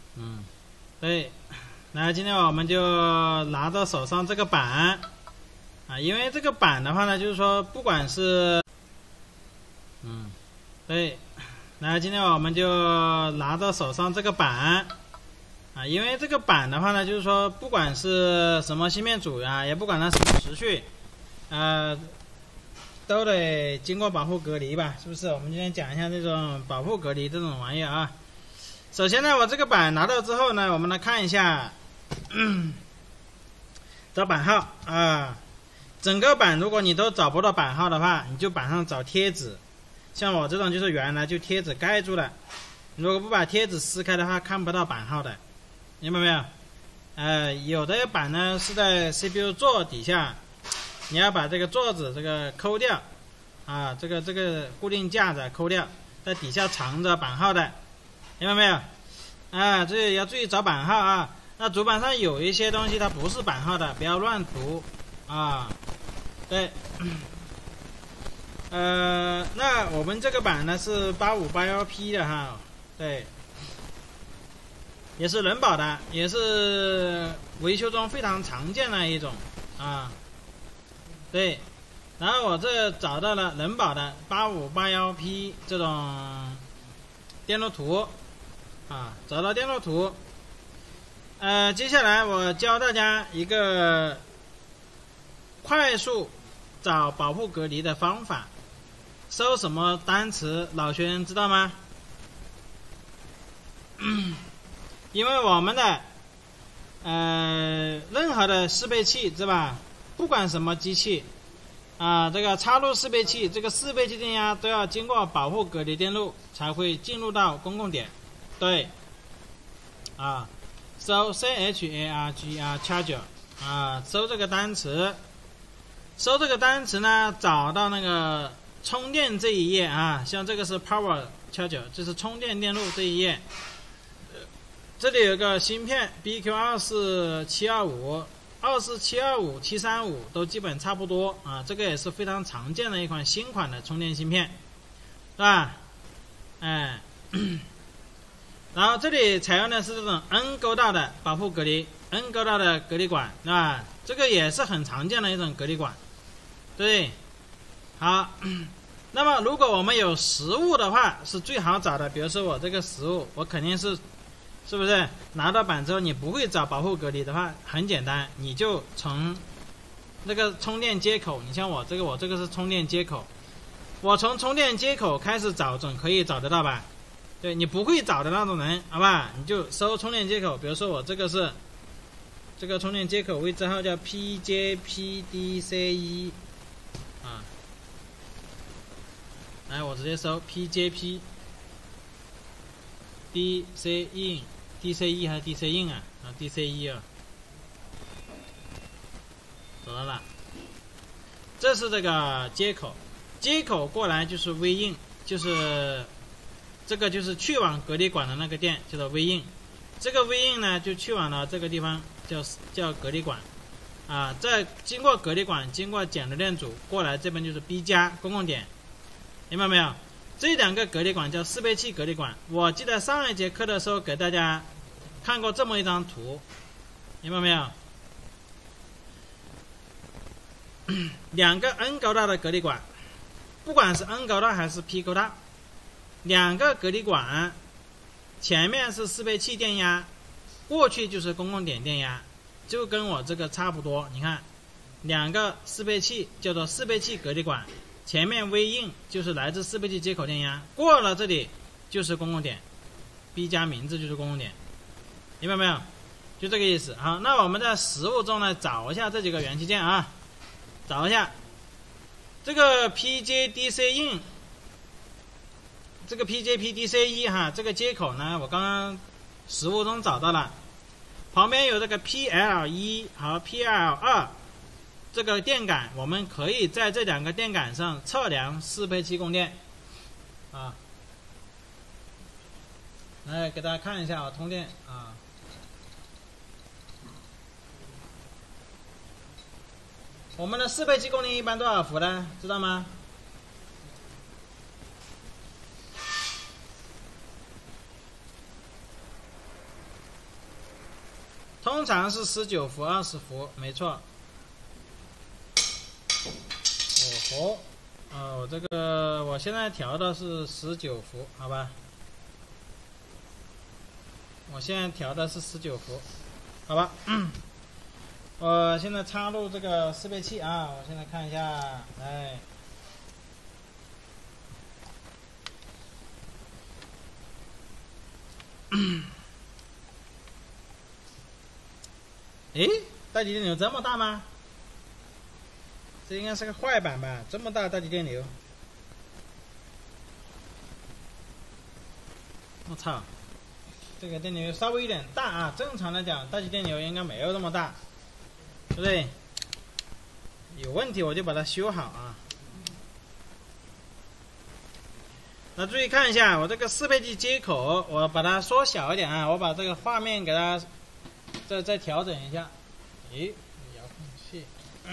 对，那今天我们就拿到手上这个板啊，因为这个板的话呢，就是说不管是对，那今天我们就拿到手上这个板啊，因为这个板的话呢，就是说不管是什么芯片组啊，也不管它什么时序，都得经过保护隔离吧，是不是？我们今天讲一下这种保护隔离这种玩意儿啊。首先呢，我这个板拿到之后呢，我们来看一下，找版号啊。整个板如果你都找不到版号的话，你就板上找贴纸。像我这种就是原来就贴纸盖住了，如果不把贴纸撕开的话，看不到版号的，明白没有？有的板呢是在 CPU 座底下，你要把这个座子这个抠掉啊，这个固定架子抠掉，在底下藏着版号的，明白没有？这里要注意找版号啊。那主板上有一些东西它不是版号的，不要乱读啊。对，那我们这个板呢是8581P 的哈，对，也是人保的，也是维修中非常常见的一种啊。对，然后我这找到了人保的8581P 这种电路图啊，找到电路图。接下来我教大家一个快速找保护隔离的方法。搜什么单词？老学员知道吗？因为我们的任何的适配器，对吧？不管什么机器啊，这个插入适配器，这个适配器电压都要经过保护隔离电路才会进入到公共点。对，啊，搜 CHARGR charger 啊，搜这个单词，搜这个单词呢，找到那个充电这一页啊，像这个是 Power Charger， 这是充电电路这一页。这里有个芯片 BQ24725、24725、735都基本差不多啊，这个也是非常常见的一款新款的充电芯片，是吧？然后这里采用的是这种 N 勾道的保护隔离 ，N 勾道的隔离管，是吧？这个也是很常见的一种隔离管，对。好，那么如果我们有实物的话，是最好找的。比如说我这个实物，我肯定是不是拿到板之后，你不会找保护隔离的话，很简单，你就从那个充电接口，你像我这个是充电接口，我从充电接口开始找，总可以找得到吧？对，你不会找的那种人，好吧？你就搜充电接口，比如说我这个是这个充电接口位置号叫 PJPDC1 啊。来，我直接搜 PJP DC in DC1 还是 DC in 啊？DC1 啊，找到了。这是这个接口，接口过来就是 V in， 就是这个就是去往隔离管的那个电，叫做 V in。这个 V in 呢，就去往了这个地方，叫隔离管啊。再经过隔离管，经过剪流电阻过来，这边就是 B 加公共点。明白没有？这两个隔离管叫适配器隔离管。我记得上一节课的时候给大家看过这么一张图，明白没有？两个 N 勾道的隔离管，不管是 N 勾道还是 P 勾道，两个隔离管前面是适配器电压，过去就是公共点电压，就跟我这个差不多。你看，两个适配器叫做适配器隔离管。前面 V in 就是来自适配器接口电压，过了这里就是公共点 ，B 加名字就是公共点，明白没有？就这个意思。好，那我们在实物中呢找一下这几个元器件啊，找一下这个 PJDC in， 这个 PJPDC1 哈，这个接口呢我刚刚实物中找到了，旁边有这个 PL1 和 PL2。这个电感，我们可以在这两个电感上测量适配器供电，啊，来给大家看一下啊，通电啊，我们的适配器供电一般多少伏呢？知道吗？ 通常是19伏、20伏，没错。我这个我现在调的是19伏，好吧？我现在调的是19伏，好吧？我现在插入这个适配器啊，我现在看一下，哎。诶，待机电流这么大吗？这应该是个坏版吧？这么大待机电流，我操！这个电流稍微有点大啊。正常来讲，待机电流应该没有那么大，对不对？有问题我就把它修好啊。那注意看一下，我这个适配器接口，我把它缩小一点啊。我把这个画面给它再调整一下。诶，遥控器，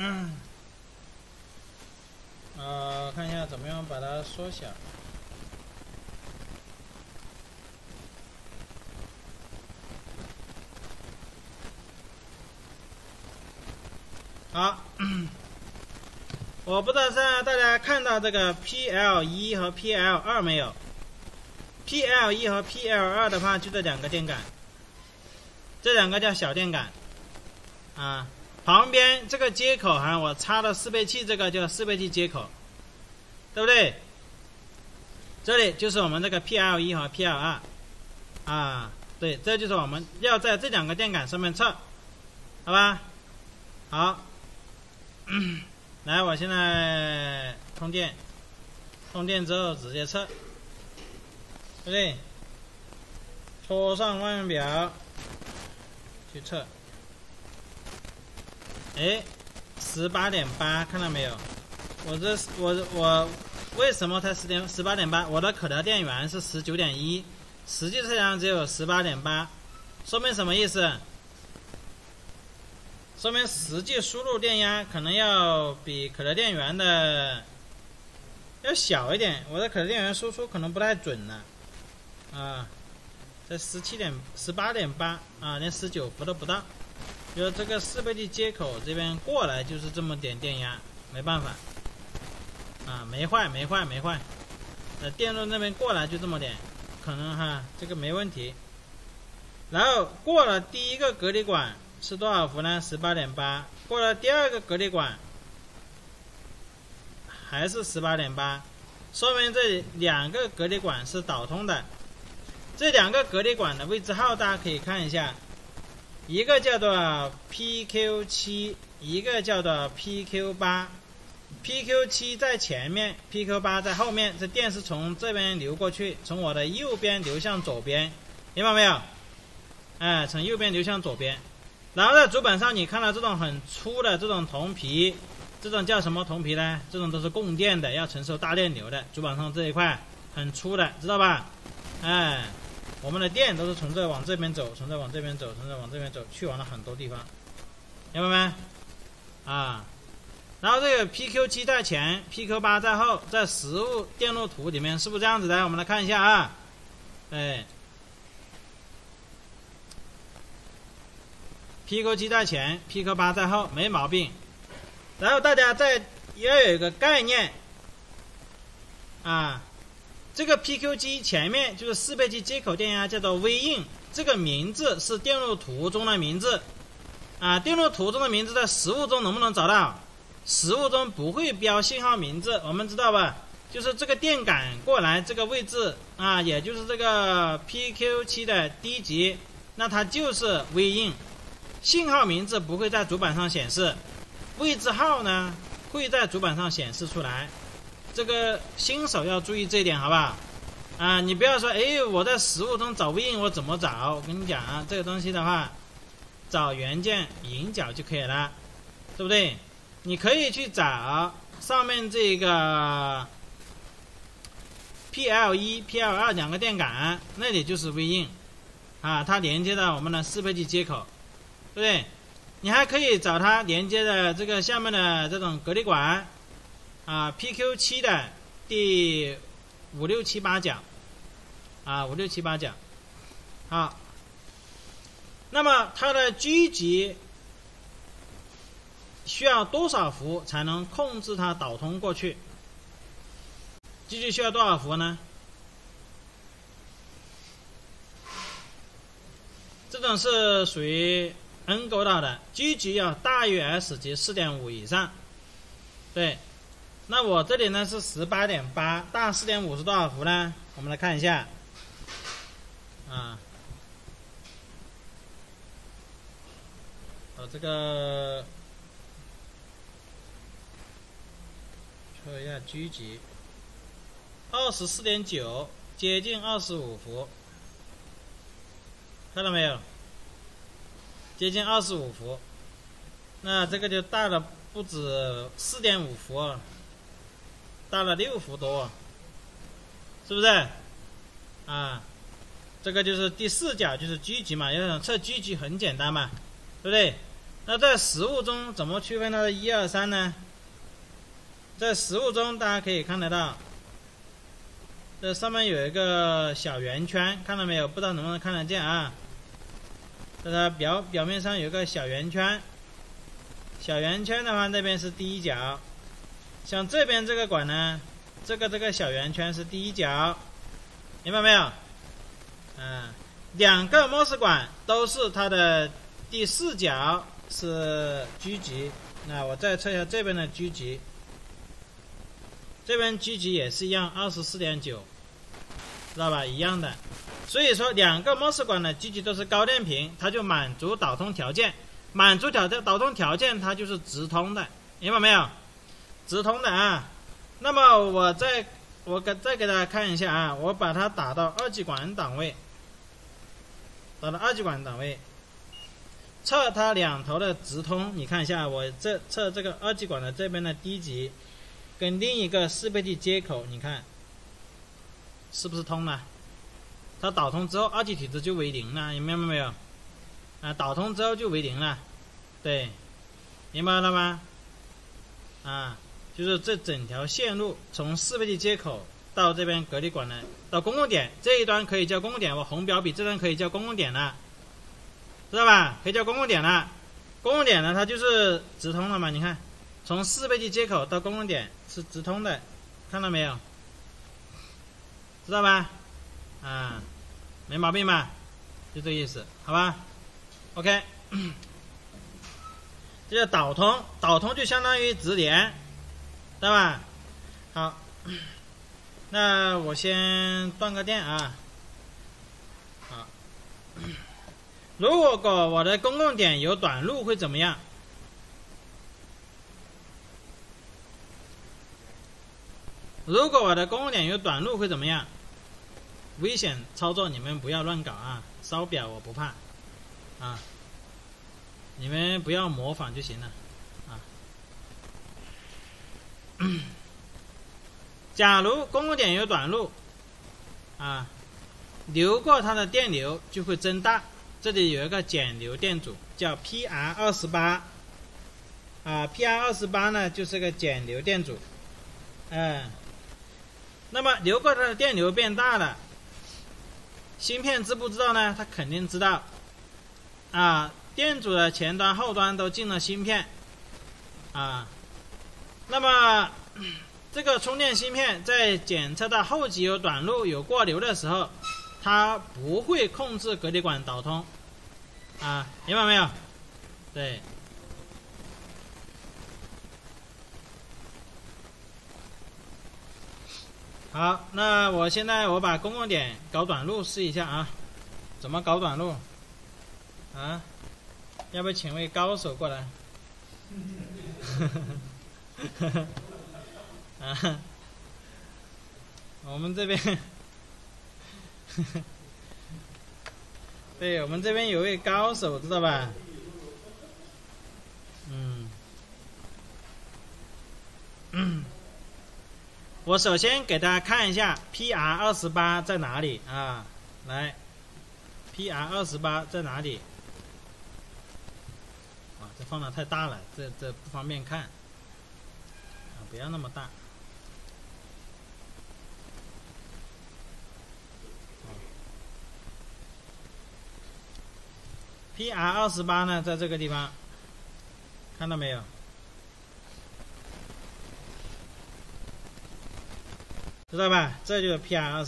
看一下怎么样把它缩小。好，我不知道现在大家看到这个 PL1 和 PL2 没有 ？PL1 和 PL2 的话，就这两个电感，这两个叫小电感啊。旁边这个接口哈，我插的适配器，这个叫适配器接口，对不对？这里就是我们这个 PL1 和 PL2 啊，对，这就是我们要在这两个电感上面测，好吧？好，来，我现在通电，通电之后直接测，对不对？戳上万表去测。哎，18.8，看到没有？我为什么才18.8？我的可调电源是19.1，实际测量只有18.8，说明什么意思？说明实际输入电压可能要比可调电源的要小一点，我的可调电源输出可能不太准了，啊，在18.8啊，连19伏都不到。就这个适配器接口这边过来就是这么点电压，没办法，啊，没坏。电路那边过来就这么点，可能哈这个没问题。然后过了第一个隔离管是多少伏呢？18.8。过了第二个隔离管还是18.8，说明这两个隔离管是导通的。这两个隔离管的位置号大家可以看一下。一个叫做 PQ7， 一个叫做 PQ8。PQ7 在前面 ，PQ8 在后面。这电是从这边流过去，从我的右边流向左边，明白没有？哎，从右边流向左边。然后在主板上，你看到这种很粗的这种铜皮，这种叫什么铜皮呢？这种都是供电的，要承受大电流的。主板上这一块很粗的，知道吧？哎。我们的电都是从这往这边走，从这往这边走，从这往这边走，去往了很多地方，明白没？啊，然后这个 PQ7 在前 ，PQ8 在后，在实物电路图里面是不是这样子的？我们来看一下啊，哎 ，PQ7 在前 ，PQ8 在后，没毛病。然后大家再要有一个概念啊。这个 PQ7 前面就是适配器接口电压，叫做 V-in， 这个名字是电路图中的名字，啊，电路图中的名字在实物中能不能找到？实物中不会标信号名字，我们知道吧？就是这个电感过来这个位置啊，也就是这个 PQ7 的低级，那它就是 V-in， 信号名字不会在主板上显示，位置号呢会在主板上显示出来。这个新手要注意这一点，好不好？啊，你不要说，哎，我在实物中找 V-in 我怎么找？我跟你讲啊，这个东西的话，找元件引脚就可以了，对不对？你可以去找上面这个 PL1、PL2 两个电感，那里就是 V-in， 啊，它连接到我们的适配器接口，对不对？你还可以找它连接的这个下面的这种隔离管。啊 ，PQ7 的第5、6、7、8角，啊，5、6、7、8角，好， 那么它的狙击需要多少伏才能控制它导通过去？狙击需要多少伏呢？这种是属于 N 勾道的，狙击要大于 S 级 4.5 以上。对，那我这里呢是 18.8， 大 4.5 是多少伏呢？我们来看一下。这个测一下狙击，24.9，接近25伏，看到没有？接近25伏，那这个就大了不止4.5伏，大了6伏多，是不是？这个就是第4角，就是狙击嘛。要想测狙击很简单嘛，对不对？那在实物中怎么区分它的1、2、3呢？在实物中大家可以看得到，这上面有一个小圆圈，看到没有？不知道能不能看得见啊？在它表面上有个小圆圈，小圆圈的话，那边是第1角。像这边这个管呢，这个小圆圈是第1角，明白没有？两个模式管都是它的第4角是狙击。那我再测一下这边的狙击，这边狙击也是一样，24.9，知道吧？一样的。所以说两个模式管的狙击都是高电平，它就满足导通条件，满足导通条件它就是直通的，明白没有？直通的啊。那么我再给大家看一下啊，我把它打到2极管档位，测它两头的直通。你看一下，我测这个2极管的这边的低级跟另一个适配器接口，你看是不是通了？它导通之后，2极体值就为0了，你明白没有？导通之后就为0了，对，明白了吗？就是这整条线路从适配器接口到这边隔离管呢，到公共点这一端可以叫公共点，我红标笔这端可以叫公共点了，知道吧？可以叫公共点了。公共点呢，它就是直通了嘛，你看，从适配器接口到公共点是直通的，看到没有？知道吧？没毛病吧？就这个意思，好吧 ？OK， 这叫导通，导通就相当于直连，知道吧？好，那我先断个电啊。好，如果我的公共点有短路会怎么样？如果我的公共点有短路会怎么样？危险操作你们不要乱搞啊！烧表我不怕你们不要模仿就行了假如公共点有短路流过它的电流就会增大，这里有一个减流电阻叫 PR28 PR28 呢就是个减流电阻那么流过它的电流变大了，芯片知不知道呢？它肯定知道电阻的前端后端都进了芯片那么这个充电芯片在检测到后级有短路有过流的时候，它不会控制隔离管导通明白没有？对，好，那我现在把公共点搞短路试一下怎么搞短路要不要请位高手过来我们这边对，我们这边有位高手，知道吧？我首先给大家看一下 PR28 在哪里来 PR28 在哪里？这放的太大了，这不方便看不要那么大。 PR28呢，在这个地方，看到没有？知道吧？这就是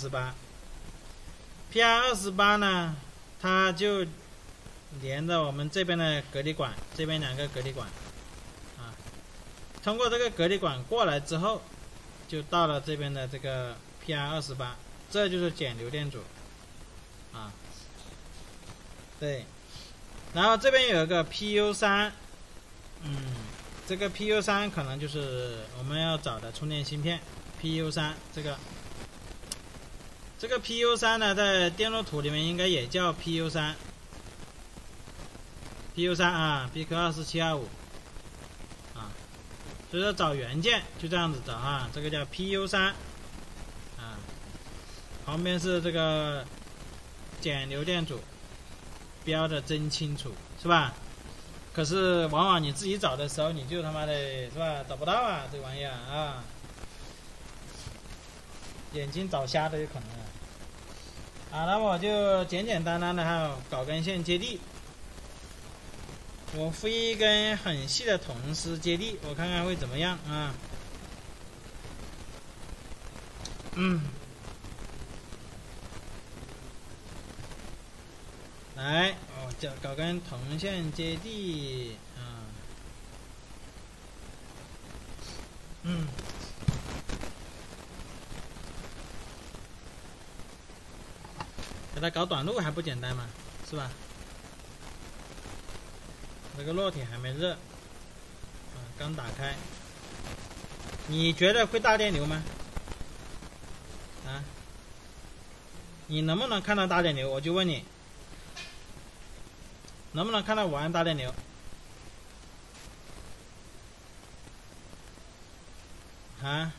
PR28。PR28呢，它就连着我们这边的隔离管，这边2个隔离管，啊，通过这个隔离管过来之后，就到了这边的这个 PR28，这就是减流电阻，啊，对。然后这边有一个 PU3，这个 PU3 可能就是我们要找的充电芯片 PU3，这个 PU3 呢，在电路图里面应该也叫 PU3 啊 ，BQ24725 啊，所以说找元件就这样子找啊，这个叫 PU3 啊，旁边是这个减流电阻。标的真清楚，是吧？可是往往你自己找的时候，你就他妈的是吧找不到啊，这玩意儿啊，眼睛找瞎都有可能啊。那么我就简简单单的哈搞根线接地，我飞一根很细的铜丝接地，我看看会怎么样啊？来，搞根铜线接地啊，给它搞短路还不简单吗？是吧？这个烙铁还没热，刚打开。你觉得会大电流吗？啊？你能不能看到大电流？我就问你。能不能看到5安大电流？啊？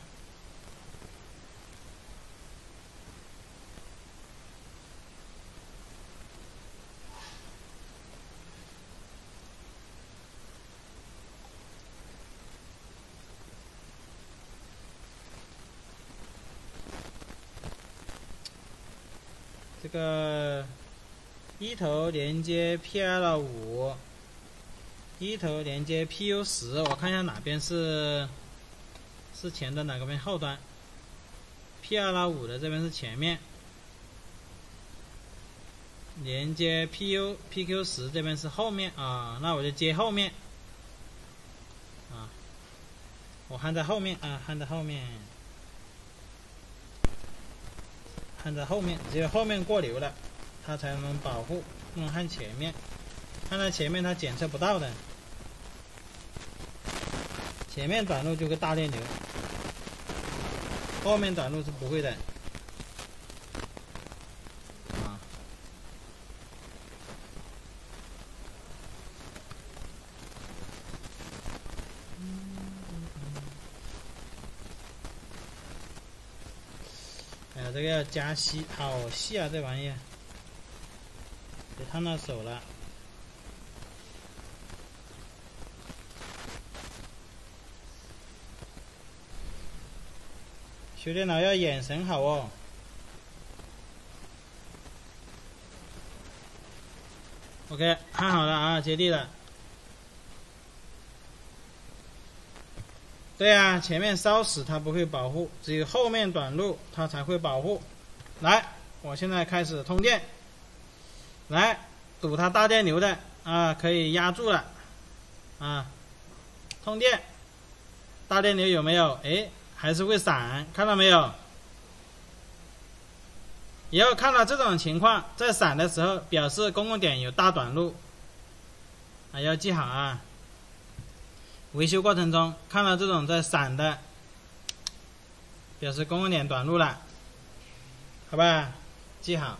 这个一头连接 PL5， 一头连接 PU10， 我看一下哪边是前端，哪个边后端。PL5 的这边是前面，连接 PQ10 这边是后面啊，那我就接后面啊，我焊在后面啊，焊在后面，只有后面过流了，它才能保护，不能焊前面，焊在前面它检测不到的，前面短路就会大电流，后面短路是不会的。这个要加细，好细啊，这玩意儿，别烫到手了。修电脑要眼神好哦。OK， 焊好了啊，接地了。对啊，前面烧死它不会保护，只有后面短路它才会保护。来，我现在开始通电，来堵它大电流的啊，可以压住了啊，通电，大电流有没有？哎，还是会闪，看到没有？以后看到这种情况，在闪的时候表示公共点有大短路啊，要记好啊。维修过程中看到这种在闪的，表示公共点短路了，好吧？记好。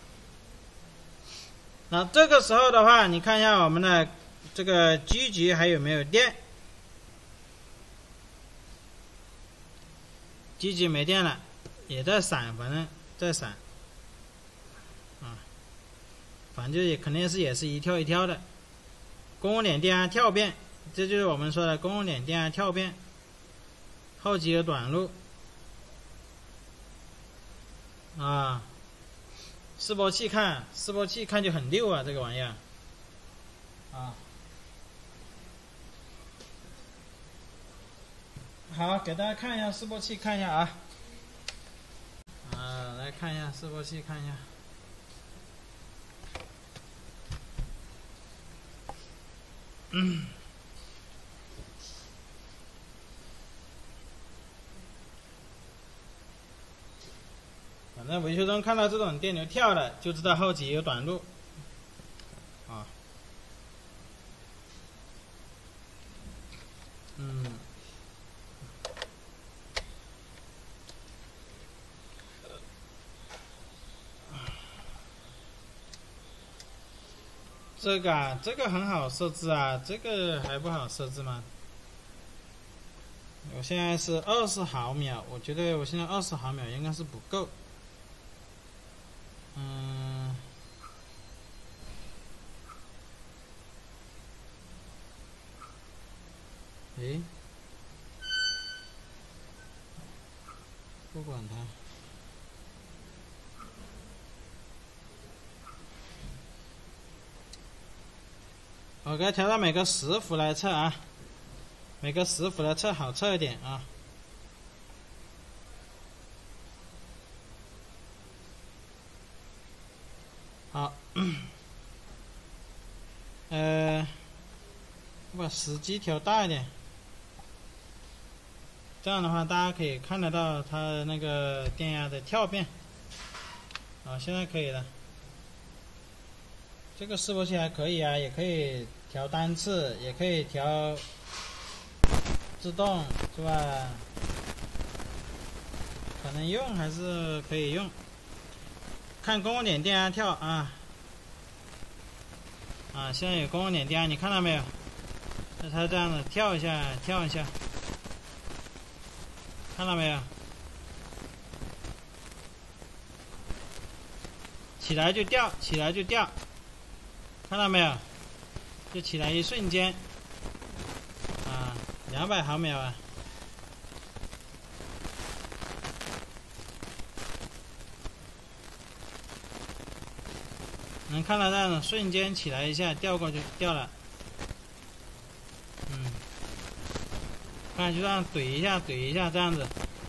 那这个时候的话，你看一下我们的这个G局还有没有电？G局没电了，也在闪，反正在闪，啊，反正也肯定是也是一跳一跳的，公共点电压跳变。这就是我们说的公共点电压跳变，后级有短路啊。示波器看就很溜啊，这个玩意儿啊。好，给大家看一下示波器，看一下啊。来看一下示波器，看一下。反正维修中看到这种电流跳了，就知道后级有短路。啊。这个啊，这个很好设置啊，这个还不好设置吗？我现在是20毫秒，我觉得我现在20毫秒应该是不够。不管它。我给它调到每个10伏来测啊，每个10伏来测好测一点啊。好，我把时机调大一点，这样的话大家可以看得到它的那个电压的跳变。好，现在可以了。这个示波器还可以啊，也可以调单次，也可以调自动，是吧？可能用还是可以用。看公共点电压跳啊，现在有公共点电压，你看到没有？它这样的跳一下，跳一下，看到没有？起来就掉，起来就掉。看到没有？就起来一瞬间，200毫秒啊！能看到这样的瞬间起来一下，掉过去掉了。看就这样怼一下，怼一下这样子。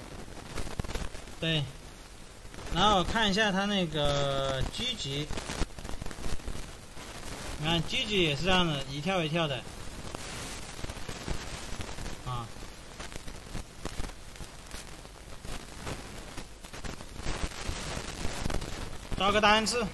对，然后看一下它那个G级。你看 G级也是这样的，一跳一跳的，招个单次，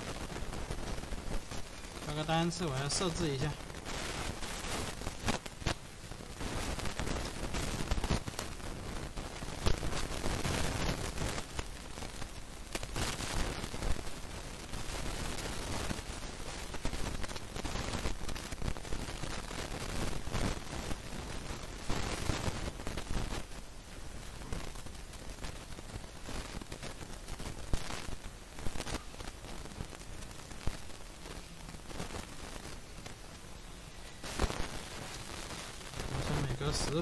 我要设置一下。10伏。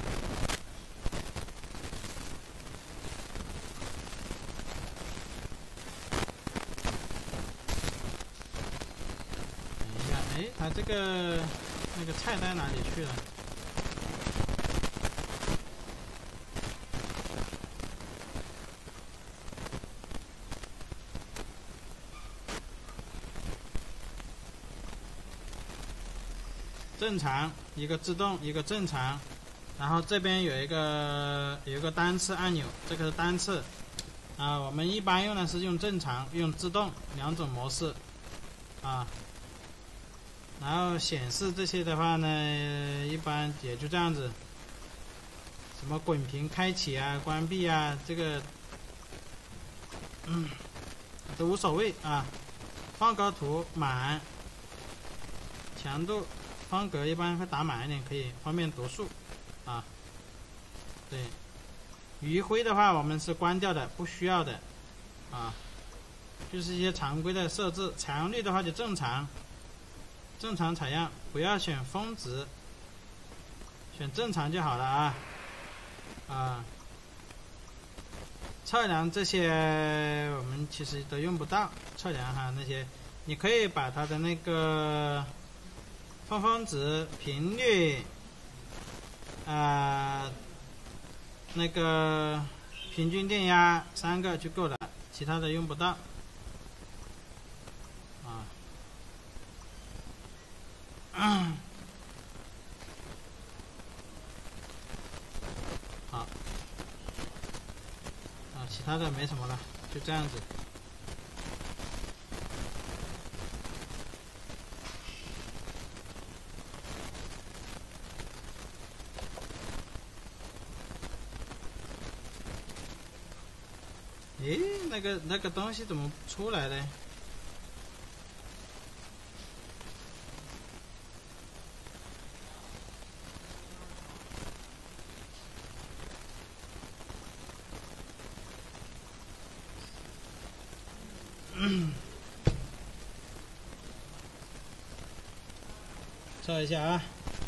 等一下，它这个那个菜单哪里去了？正常，一个自动，一个正常，然后这边有一个单次按钮，这个是单次，我们一般用的是用正常、用自动2种模式，然后显示这些的话呢，一般也就这样子，什么滚屏开启啊、关闭啊，这个都无所谓啊。放高图满，强度。方格一般会打满一点，可以方便读数，对，余晖的话我们是关掉的，不需要的，就是一些常规的设置。采样率的话就正常采样，不要选峰值，选正常就好了测量这些我们其实都用不到，测量那些，你可以把它的那个峰峰值、频率，那个平均电压3个就够了，其他的用不到。好，其他的没什么了，就这样子。诶，那个东西怎么出来的？测一下啊，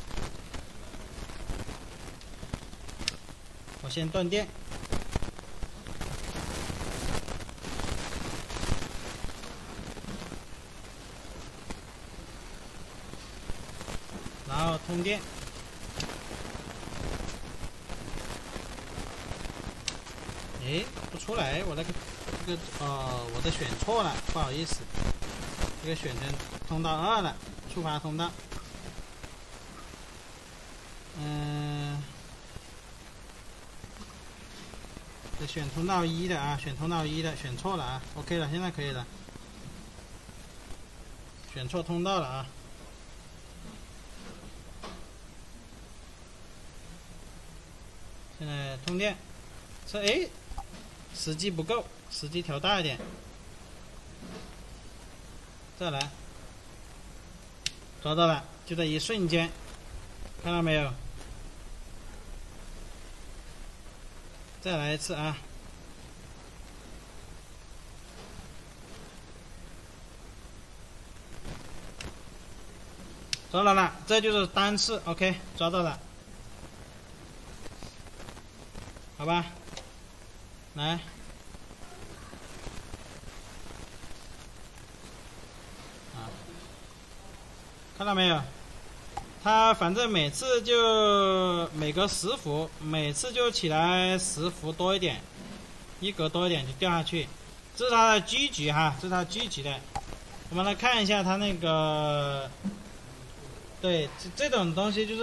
我先断电。然后通电，哎，不出来，我我的选错了，不好意思，这个选成通道2了，触发通道。这选通道1的啊，选通道1的，选错了啊 ，OK 了，现在可以了，选错通道了啊。现在通电，说哎，时机不够，时机调大一点，再来，抓到了，就在一瞬间，看到没有？再来一次啊！抓到了，这就是单次 ，OK， 抓到了。好吧，来，看到没有？它反正每次就每隔10伏，每次就起来10伏多一点，1格多一点就掉下去。这是它的基局哈，这是它基局的。我们来看一下它那个，对，这种东西就是，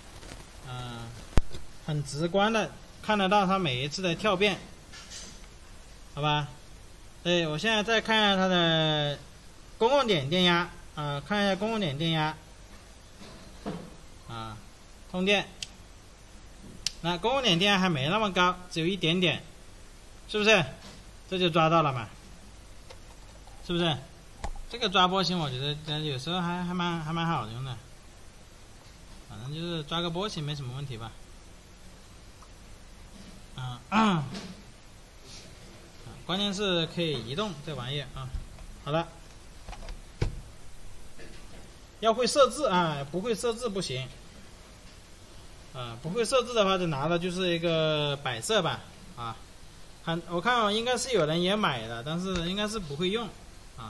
很直观的。看得到它每一次的跳变，好吧？对，我现在再看一下它的公共点电压看一下公共点电压通电。那公共点电压还没那么高，只有一点点，是不是？这就抓到了嘛？是不是？这个抓波形我觉得有时候还蛮好用的，反正就是抓个波形没什么问题吧。关键是可以移动这玩意啊。好了，要会设置啊，不会设置不行。不会设置的话，就拿的就是一个摆设吧啊。我看应该是有人也买了，但是应该是不会用啊。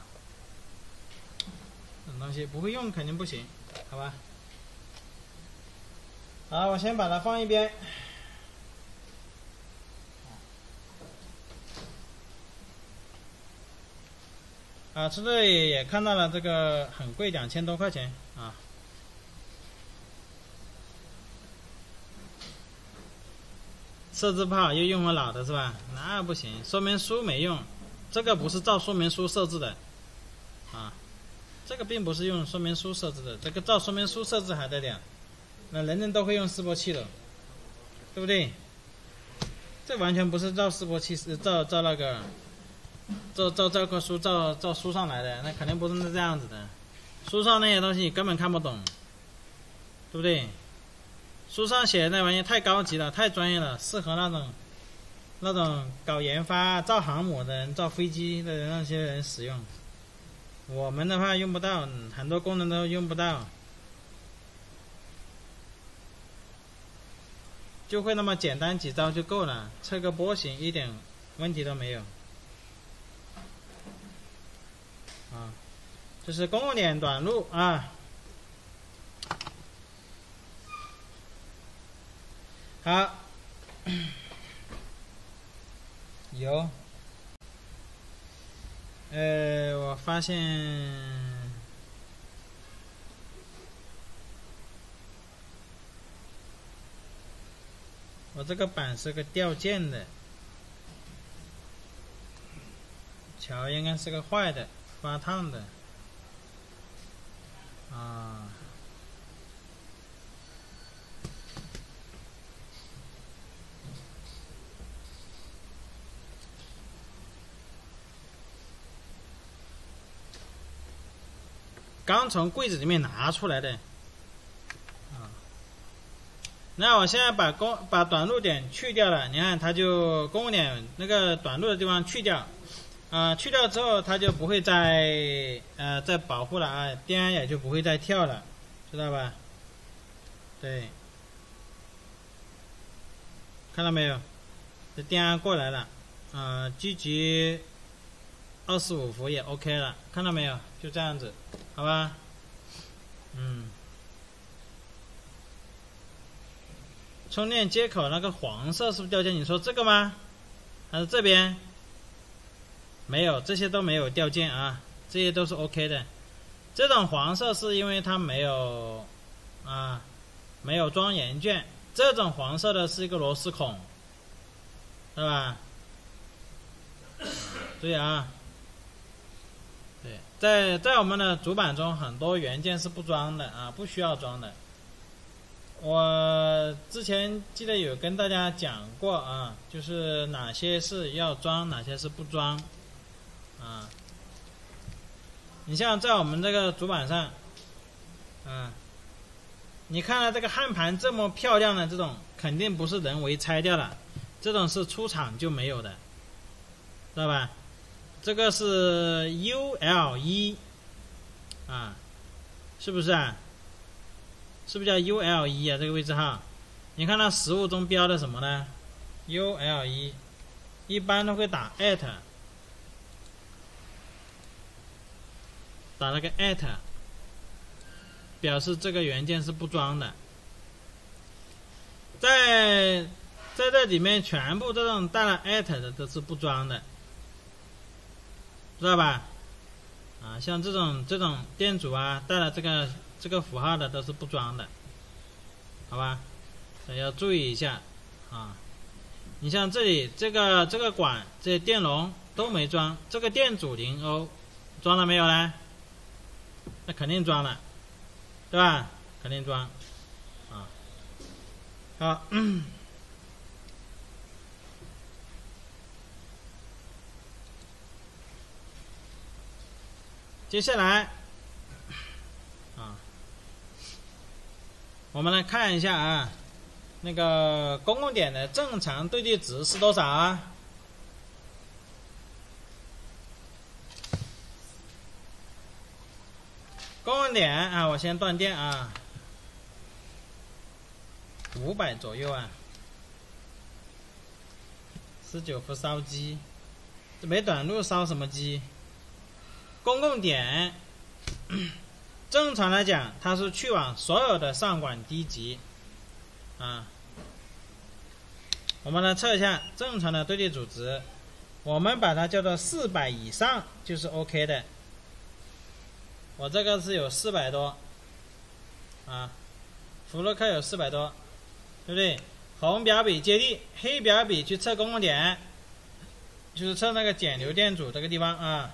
这种东西不会用肯定不行，好吧？好，我先把它放一边。这里也看到了，这个很贵，2000多块钱啊。设置不好又用我老的是吧？那不行，说明书没用，这个不是照说明书设置的啊，这个并不是用说明书设置的，这个照说明书设置还得了，那人人都会用示波器了，对不对？这完全不是照示波器，照那个。照教科书照书上来的，那肯定不是这样子的。书上那些东西你根本看不懂，对不对？书上写的那玩意太高级了，太专业了，适合那种搞研发、造航母的人、造飞机的人那些人使用。我们的话用不到，很多功能都用不到，就会那么简单几招就够了，测个波形一点问题都没有。这是公共点短路啊， 好，有，我发现我这个板是个掉键的，桥应该是个坏的，发烫的，啊。刚从柜子里面拿出来的，啊，那我现在把短路点去掉了，你看它就公共点那个短路的地方去掉，去掉之后它就不会再保护了啊，电压也就不会再跳了，知道吧？对，看到没有？这电压过来了，积极25伏也 OK 了，看到没有？就这样子。好吧，充电接口那个黄色是不是掉键？你说这个吗？还是这边？没有，这些都没有掉键啊，这些都是 OK 的。这种黄色是因为它没有装圆卷，这种黄色的是一个螺丝孔，对吧？注意啊。对，在我们的主板中，很多元件是不装的啊，不需要装的。我之前记得有跟大家讲过啊，就是哪些是要装，哪些是不装啊。你像在我们这个主板上，你看到这个焊盘这么漂亮的这种，肯定不是人为拆掉的，这种是出厂就没有的，知道吧？这个是 UL1 啊，是不是啊？是不是叫 UL1 啊？这个位置号，你看它实物中标的什么呢 ？UL1，一般都会打 at， 打了个 at， 表示这个元件是不装的。在这里面全部这种带了 at 的都是不装的。知道吧？像这种电阻啊，带了这个符号的都是不装的，好吧？要注意一下啊。你像这里这个管，这些电容都没装，这个电阻0欧，装了没有呢？那肯定装了，对吧？肯定装啊。好。接下来，我们来看一下啊，那个公共点的正常对地值是多少啊？公共点啊，我先断电啊，500左右啊，19伏烧机，这没短路烧什么机？公共点正常来讲，它是去往所有的上管低级我们来测一下正常的对地阻值，我们把它叫做400以上就是 OK 的。我这个是有400多福禄克有400多，对不对？红表笔接地，黑表笔去测公共点，就是测那个减流电阻这个地方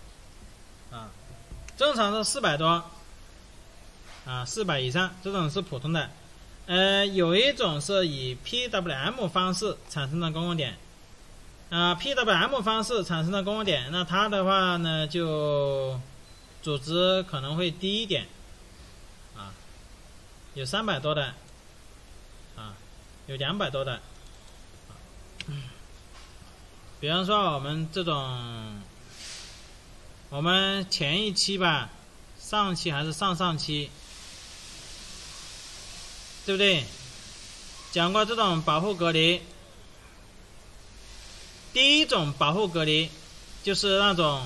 正常是400多400以上，这种是普通的。有一种是以 PWM 方式产生的公共点，PWM 方式产生的公共点，那它的话呢就阻值可能会低一点有300多的有200多的比方说我们这种。我们前一期吧，上期还是上期，对不对？讲过这种保护隔离。第一种保护隔离就是那种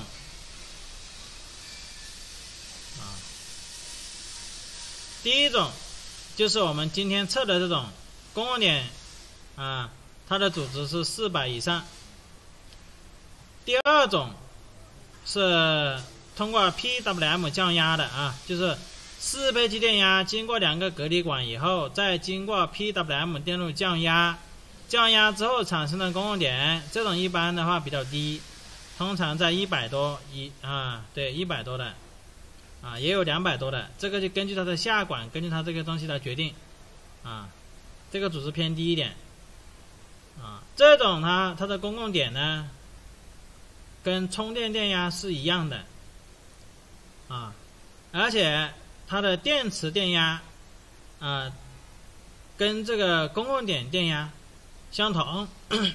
第一种就是我们今天测的这种公共点啊，它的阻值是400以上。第二种是通过 PWM 降压的啊，就是适配器电压经过2个隔离管以后，再经过 PWM 电路降压，降压之后产生的公共点，这种一般的话比较低，通常在100多对100多的啊，也有200多的，这个就根据它的下管，根据它这个东西来决定啊，这个阻值偏低一点啊，这种它的公共点呢，跟充电电压是一样的啊，而且它的电池电压跟这个公共点电压相同，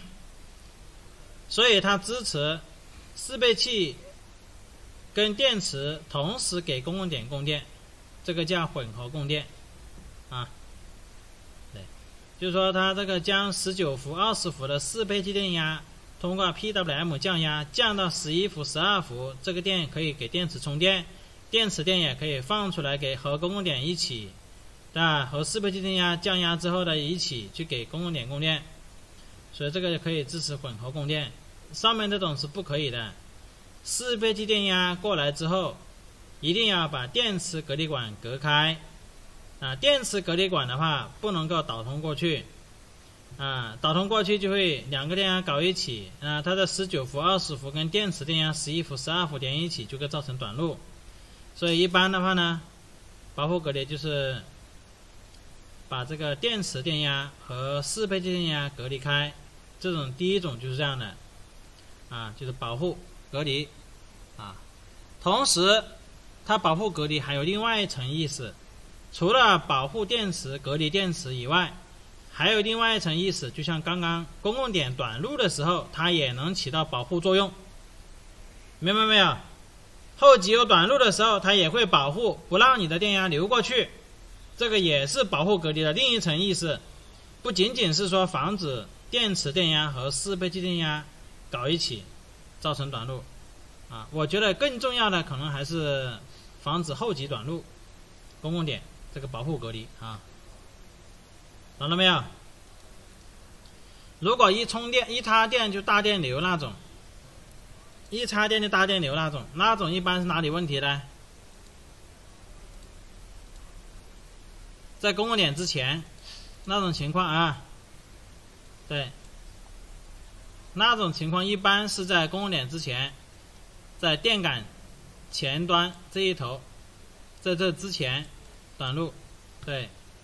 所以它支持适配器跟电池同时给公共点供电，这个叫混合供电啊。对，就是说它这个将19伏、20伏的适配器电压通过 PWM 降压降到11伏、12伏，这个电可以给电池充电，电池电也可以放出来给和公共点一起和适配器电压降压之后的一起去给公共点供电，所以这个可以支持混合供电。上面这种是不可以的，适配器电压过来之后一定要把电池隔离管隔开电池隔离管的话不能够导通过去导通过去就会2个电压搞一起它的19伏、20伏跟电池电压11伏、12伏连一起就会造成短路。所以一般的话呢，保护隔离就是把这个电池电压和适配器电压隔离开，这种第一种就是这样的就是保护隔离同时它保护隔离还有另外一层意思，除了保护电池隔离电池以外，还有另外一层意思，就像刚刚公共点短路的时候它也能起到保护作用，明白没有？后级有短路的时候它也会保护，不让你的电压流过去，这个也是保护隔离的另一层意思，不仅仅是说防止电池电压和适配器电压搞一起造成短路我觉得更重要的可能还是防止后级短路，公共点这个保护隔离懂了没有？如果一充电一插电就大电流那种，一插电就大电流那种一般是哪里问题呢？在公共点之前那种情况对，那种情况一般是在公共点之前，在电感前端这一头，在这之前短路，对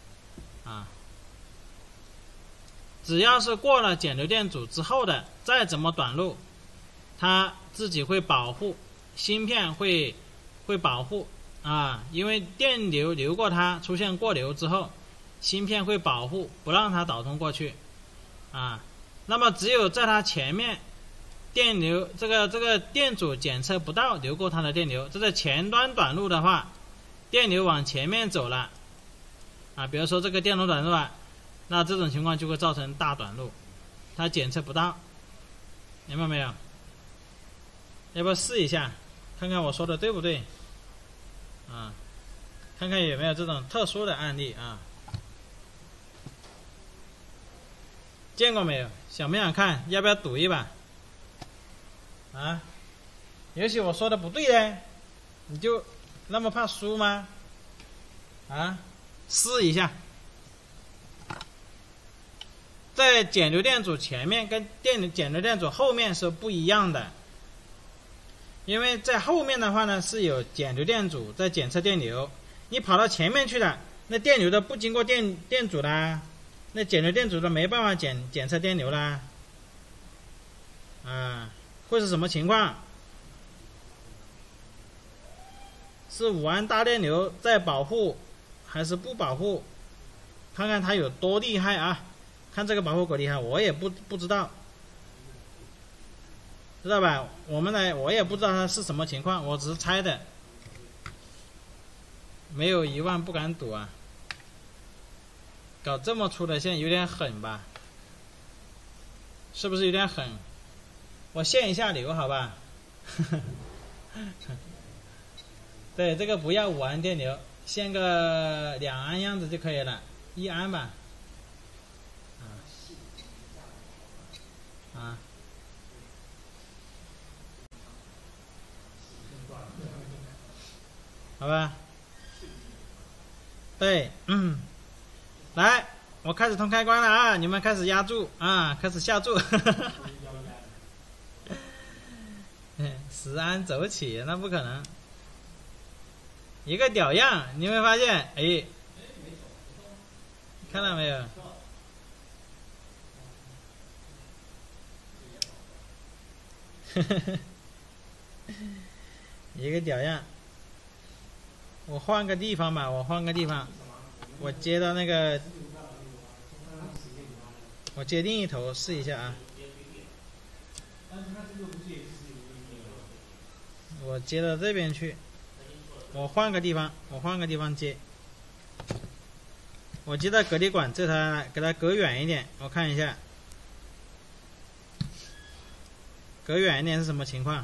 只要是过了减流电阻之后的，再怎么短路它自己会保护，芯片会保护因为电流流过它出现过流之后，芯片会保护不让它导通过去那么只有在它前面电流这个电阻检测不到流过它的电流，这在前端短路的话，电流往前面走了比如说这个电路短路了，那这种情况就会造成大短路，它检测不到，明白没有？要不要试一下看看我说的对不对看看有没有这种特殊的案例见过没有？想不想看？要不要赌一把也许我说的不对呢，你就那么怕输吗？试一下，在减流电阻前面跟减流电阻后面是不一样的，因为在后面的话呢是有减流电阻在检测电流，你跑到前面去了，那电流的不经过电阻啦，那减流电阻的没办法检测电流啦会是什么情况？是5安大电流在保护还是不保护？看看它有多厉害看这个保护隔离我也不知道，知道吧？我也不知道它是什么情况，我只是猜的，没有1万不敢赌搞这么粗的线有点狠吧？是不是有点狠？我限一下流好吧对，这个不要5安电流，限个2安样子就可以了，1安吧啊。好吧。对，来，我开始通开关了啊！你们开始压注啊，开始下注。时安走起，那不可能。一个屌样，你会发现，哎，看到没有？一个屌样。我换个地方吧，我换个地方，我接到那个，我接另一头试一下啊。我接到这边去，我换个地方，我换个地方接。我接到隔离管这头，给它隔远一点，我看一下，隔远一点是什么情况？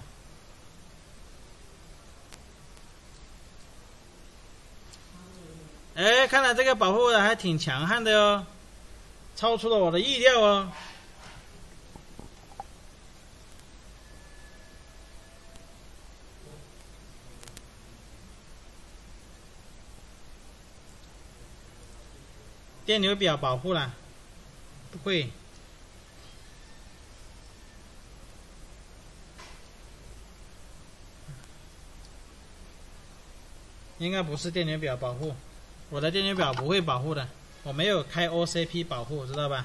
哎，看来这个保护的还挺强悍的哟，超出了我的意料哦。电流表保护了，不会。应该不是电流表保护，我的电流表不会保护的，我没有开 OCP 保护，知道吧？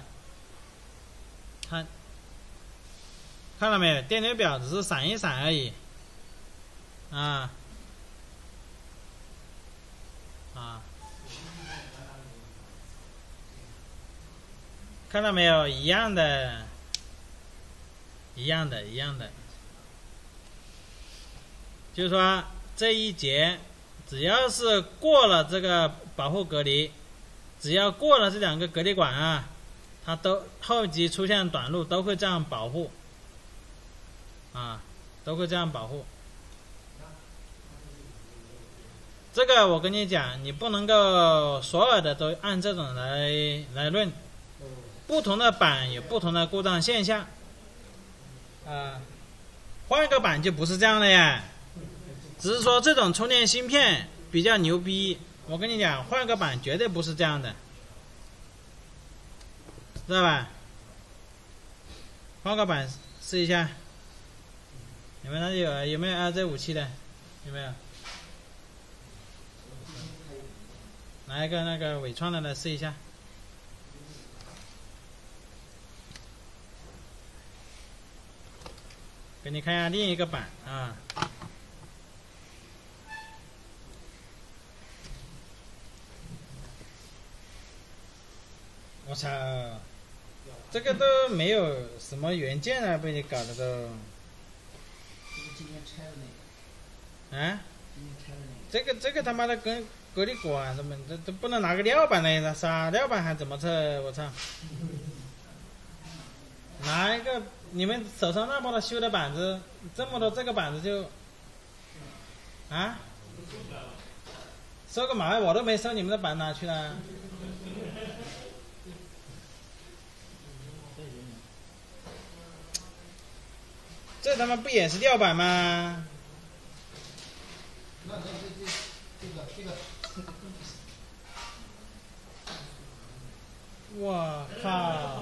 看到没有？电流表只是闪一闪而已，啊，看到没有？一样的，一样的，一样的。就是说这一节，只要是过了这个保护隔离，只要过了这两个隔离管啊，它都后级出现短路都会这样保护，啊，都会这样保护。这个我跟你讲，你不能够所有的都按这种来论，不同的板有不同的故障现象，啊，换一个板就不是这样的呀。只是说这种充电芯片比较牛逼，我跟你讲，换个板绝对不是这样的，知道吧？换个板试一下，你们那里有没有 RZ57的？有没有？拿一个那个伟创的来试一下。给你看一下另一个板啊。我操，这个都没有什么元件啊，被你搞的都。啊？这个他妈的跟隔离管什么，这不能拿个料板来杀料板还怎么测？我操！拿一个你们手上那么多修的板子，这么多这个板子就，啊？收个毛，我都没收你们的板哪去了？这他妈不也是料板吗？这个。我靠！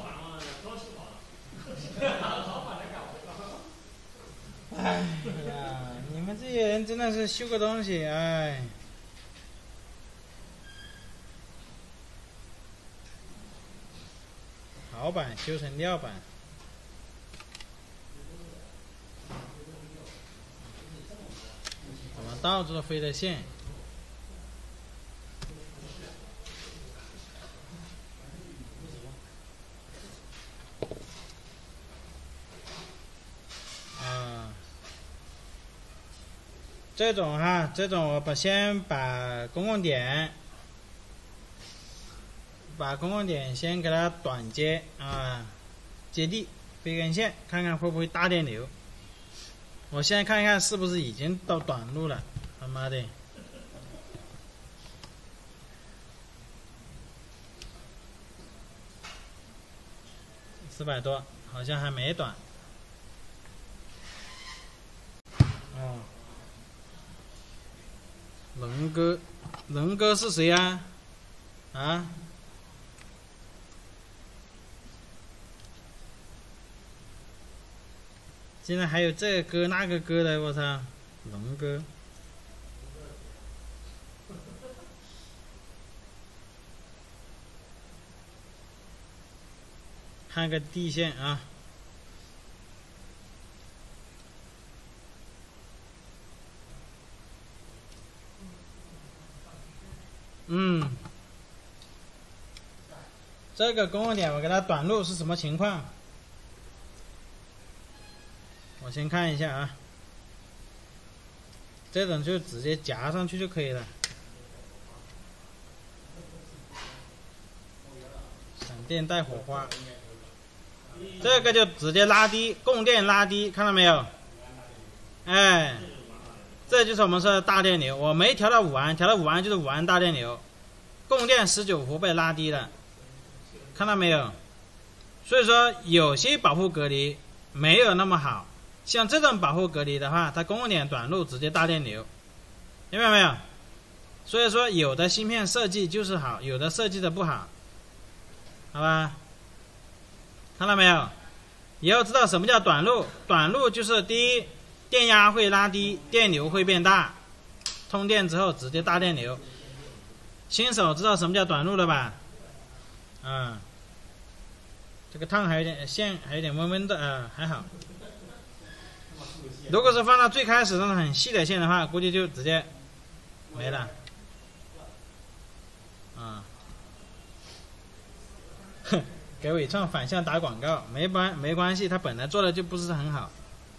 哎呀，你们这些人真的是修个东西，哎。好板修成料板。怎么到处都飞的线？这种哈，这种我先把公共点先给它短接啊，接地飞根线，看看会不会大电流。我现在看一看是不是已经到短路了，他妈的！400多， 好像还没短。哦，龙哥是谁呀？啊？竟然还有这个歌那个歌的，我操！龙哥。看个地线啊。这个公共点我给它短路是什么情况？我先看一下啊。这种就直接夹上去就可以了。闪电带火花，这个就直接拉低，供电拉低，看到没有？哎，这就是我们说的大电流。我没调到5安，调到5安就是5安大电流，供电19伏被拉低了，看到没有？所以说有些保护隔离没有那么好，像这种保护隔离的话，它供电短路直接大电流，明白没有？所以说有的芯片设计就是好，有的设计的不好，好吧？看到没有？也要知道什么叫短路。短路就是第一，电压会拉低，电流会变大，通电之后直接大电流。新手知道什么叫短路了吧？这个烫还有点线，还有点温温的，还好。如果是放到最开始那种很细的线的话，估计就直接没了。给伟创反向打广告，没关系，他本来做的就不是很好。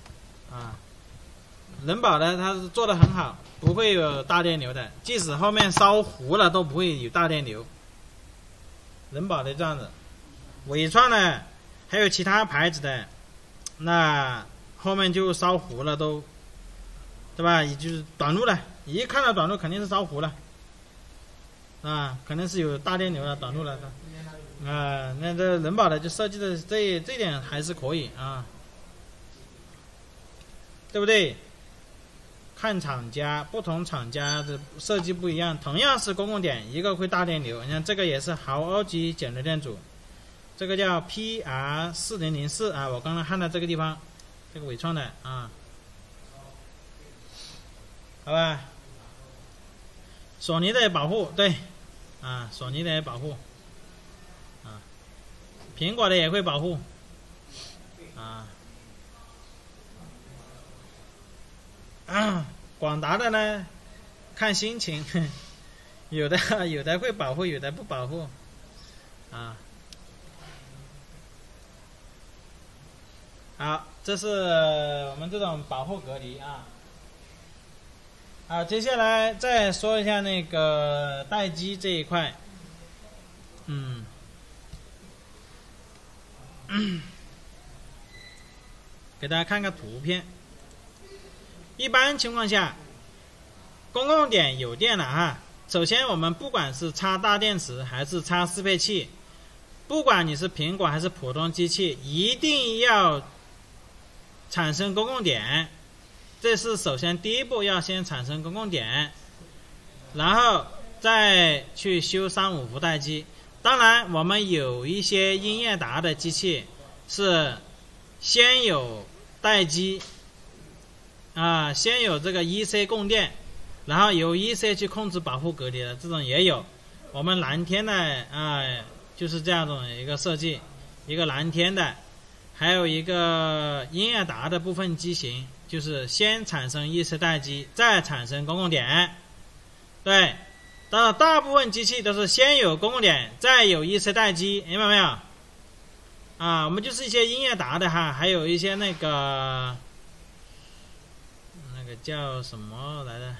人保的他是做的很好，不会有大电流的，即使后面烧糊了都不会有大电流。人保的这样子，伟创的还有其他牌子的，那后面就烧糊了都，对吧？也就是短路了，一看到短路肯定是烧糊了，肯定是有大电流了，短路了。那这人保的就设计的这点还是可以啊，对不对？看厂家，不同厂家的设计不一样，同样是公共点，一个会大电流。你看这个也是豪级减流电阻，这个叫 PR4004啊，我刚刚看到这个地方，这个伟创的啊，好吧？索尼的也保护，对，索尼的也保护。苹果的也会保护，广达的呢，看心情，有的会保护，有的不保护，好，这是我们这种保护隔离好，接下来再说一下那个待机这一块，给大家看个图片。一般情况下，公共点有电了首先我们不管是插大电池还是插适配器，不管你是苹果还是普通机器，一定要产生公共点。这是首先第一步，要先产生公共点，然后再去修35伏待机。当然我们有一些英业达的机器是先有待机先有这个 EC 供电，然后由 EC 去控制保护隔离的，这种也有。我们蓝天的就是这样一个设计，一个蓝天的，还有一个英业达的部分机型，就是先产生 EC 待机，再产生公共点。对，大部分机器都是先有公共点，再有 EC 待机，明白没有？我们就是一些英业达的还有一些那个叫什么来着？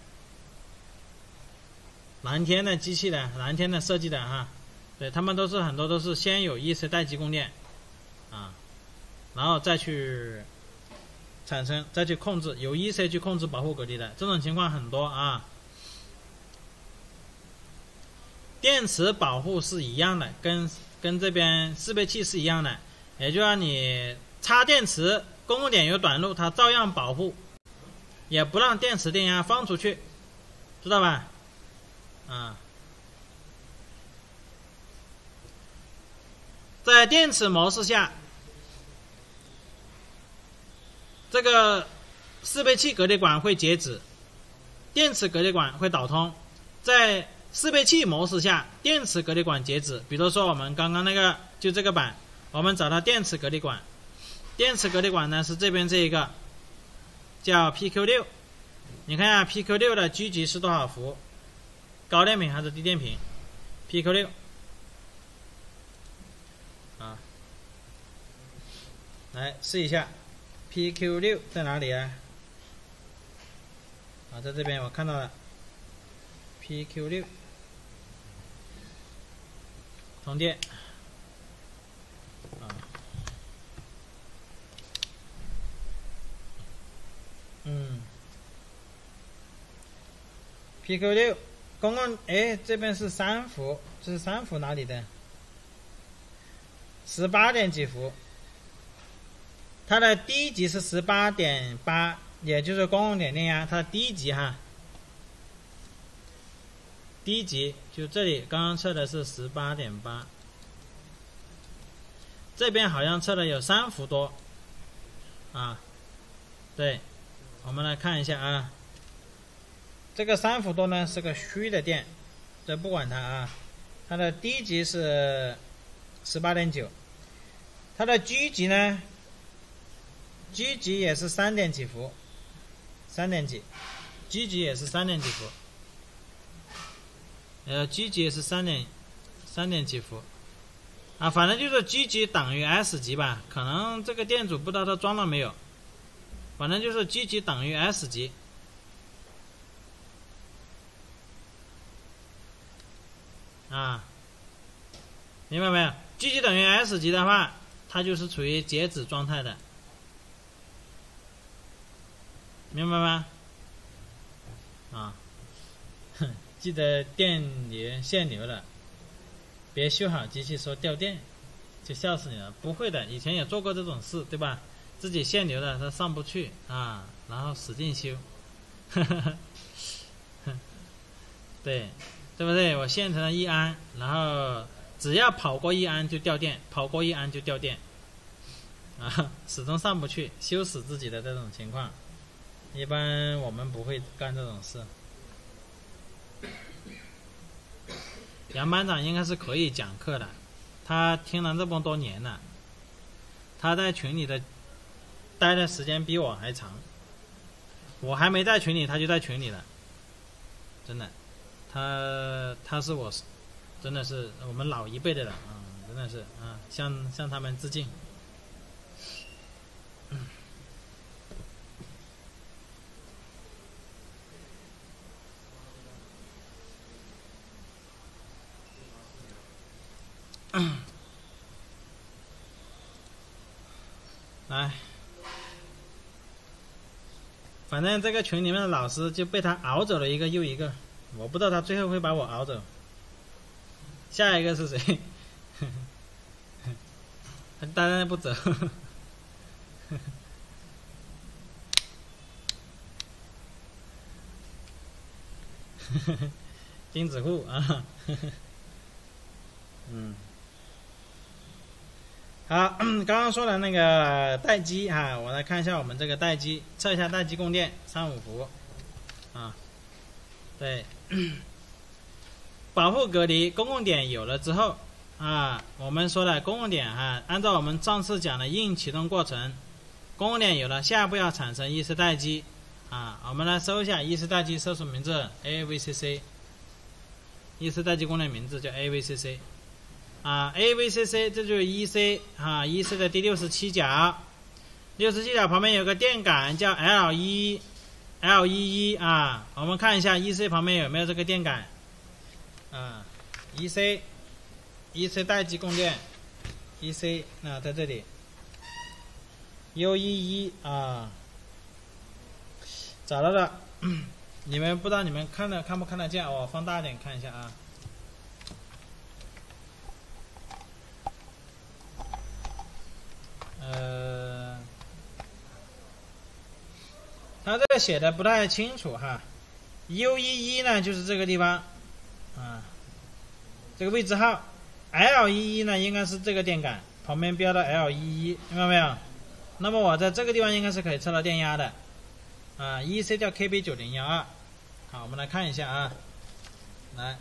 蓝天的机器的，蓝天的设计的对，他们都是很多都是先有 EC 待机供电然后再去产生，再去控制，由 EC 去控制保护隔离的，这种情况很多电池保护是一样的，跟这边适配器是一样的， 也就让你插电池，公共点有短路，它照样保护，也不让电池电压放出去，知道吧？啊，在电池模式下，这个适配器隔离管会截止，电池隔离管会导通。在适配器模式下，电池隔离管截止。比如说我们刚刚那个就这个板，我们找到电池隔离管，电池隔离管呢是这边这一个叫 PQ6， 你看一下 PQ6 的 G 级是多少伏，高电平还是低电平？ PQ6 啊，来试一下 PQ6 在哪里啊？啊，在这边我看到了 PQ6 通电啊，PQ6 公共这边是3伏，这是3伏哪里的？18点几伏，它的低级是 18.8， 也就是公共点电压，它的低级哈，低级就这里刚刚测的是 18.8， 这边好像测的有3伏多啊。对，我们来看一下啊，这个3伏多呢是个虚的电，这不管它啊，它的低级是 18.9， 它的 G 级呢，G 级也是3点几伏，3点几 ，G 级也是3点几伏，G 级也是3点几伏，啊，反正就是 G 级等于 S 级吧，可能这个店主不知道他装了没有，反正就是 G 级等于 S 级。啊，明白没有 ？G 级等于 S 级的话，它就是处于截止状态的，明白吗？啊，记得电源限流了，别修好机器说掉电，就笑死你了。不会的，以前也做过这种事，对吧？自己限流了，它上不去啊，然后使劲修，对。对不对？我限成了1安，然后只要跑过1安就掉电，跑过1安就掉电，啊，始终上不去，羞死自己的这种情况，一般我们不会干这种事。杨班长应该是可以讲课的，他听了这么多年了，他在群里的待的时间比我还长，我还没在群里，他就在群里了，真的。他是我，真的是我们老一辈的了啊，真的是啊，向他们致敬。来，反正这个群里面的老师就被他熬走了一个又一个。我不知道他最后会把我熬走，下一个是谁？他当然不走。钉子户啊，好，刚刚说的那个待机啊，我来看一下我们这个待机，测一下待机供电35伏啊，对。保护隔离公共点有了之后啊，我们说了公共点啊，按照我们上次讲的硬启动过程，公共点有了，下一步要产生意识待机啊。我们来搜一下意识待机，搜索名字 AVCC， 意识待机供电名字叫 AVCC 啊 ，AVCC 这就是 EC 啊 ，EC 的第67角，67角旁边有个电感叫 L11啊，我们看一下 EC 旁边有没有这个电感啊 ，EC 待机供电 ，EC 啊在这里 U11啊，找到了，你们不知道你们看不看得见？我放大点看一下啊。 它这个写的不太清楚哈。U11呢就是这个地方，这个位置号。L11呢应该是这个电感，旁边标的 L11， 明白没有？那么我在这个地方应该是可以测到电压的。EC 叫 KB9012。好，我们来看一下啊，来。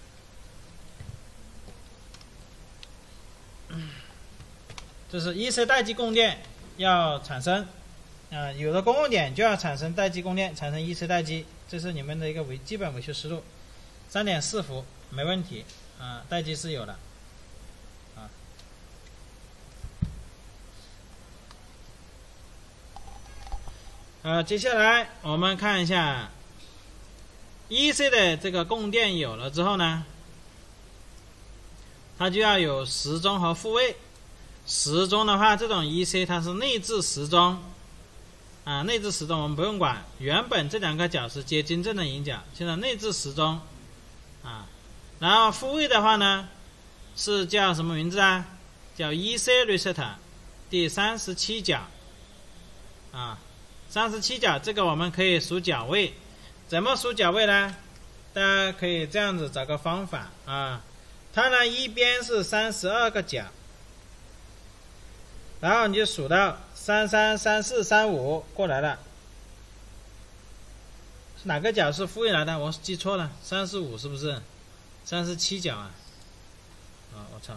这是 EC 待机供电要产生，有的公共点就要产生待机供电，产生 EC 待机，这是你们的一个基本维修思路。3.4伏没问题，待机是有的，接下来我们看一下 EC 的这个供电有了之后呢，它就要有时钟和复位。时钟的话，这种 EC 它是内置时钟，内置时钟我们不用管，原本这两个角是接真正的引角，现在内置时钟，然后复位的话呢，是叫什么名字啊？叫 EC Reset 第37角，37角这个我们可以数角位，怎么数角位呢？大家可以这样子找个方法它呢一边是32个角。然后你就数到33、34、35过来了，是哪个角是复位来的？我记错了，35是不是？37角啊？我操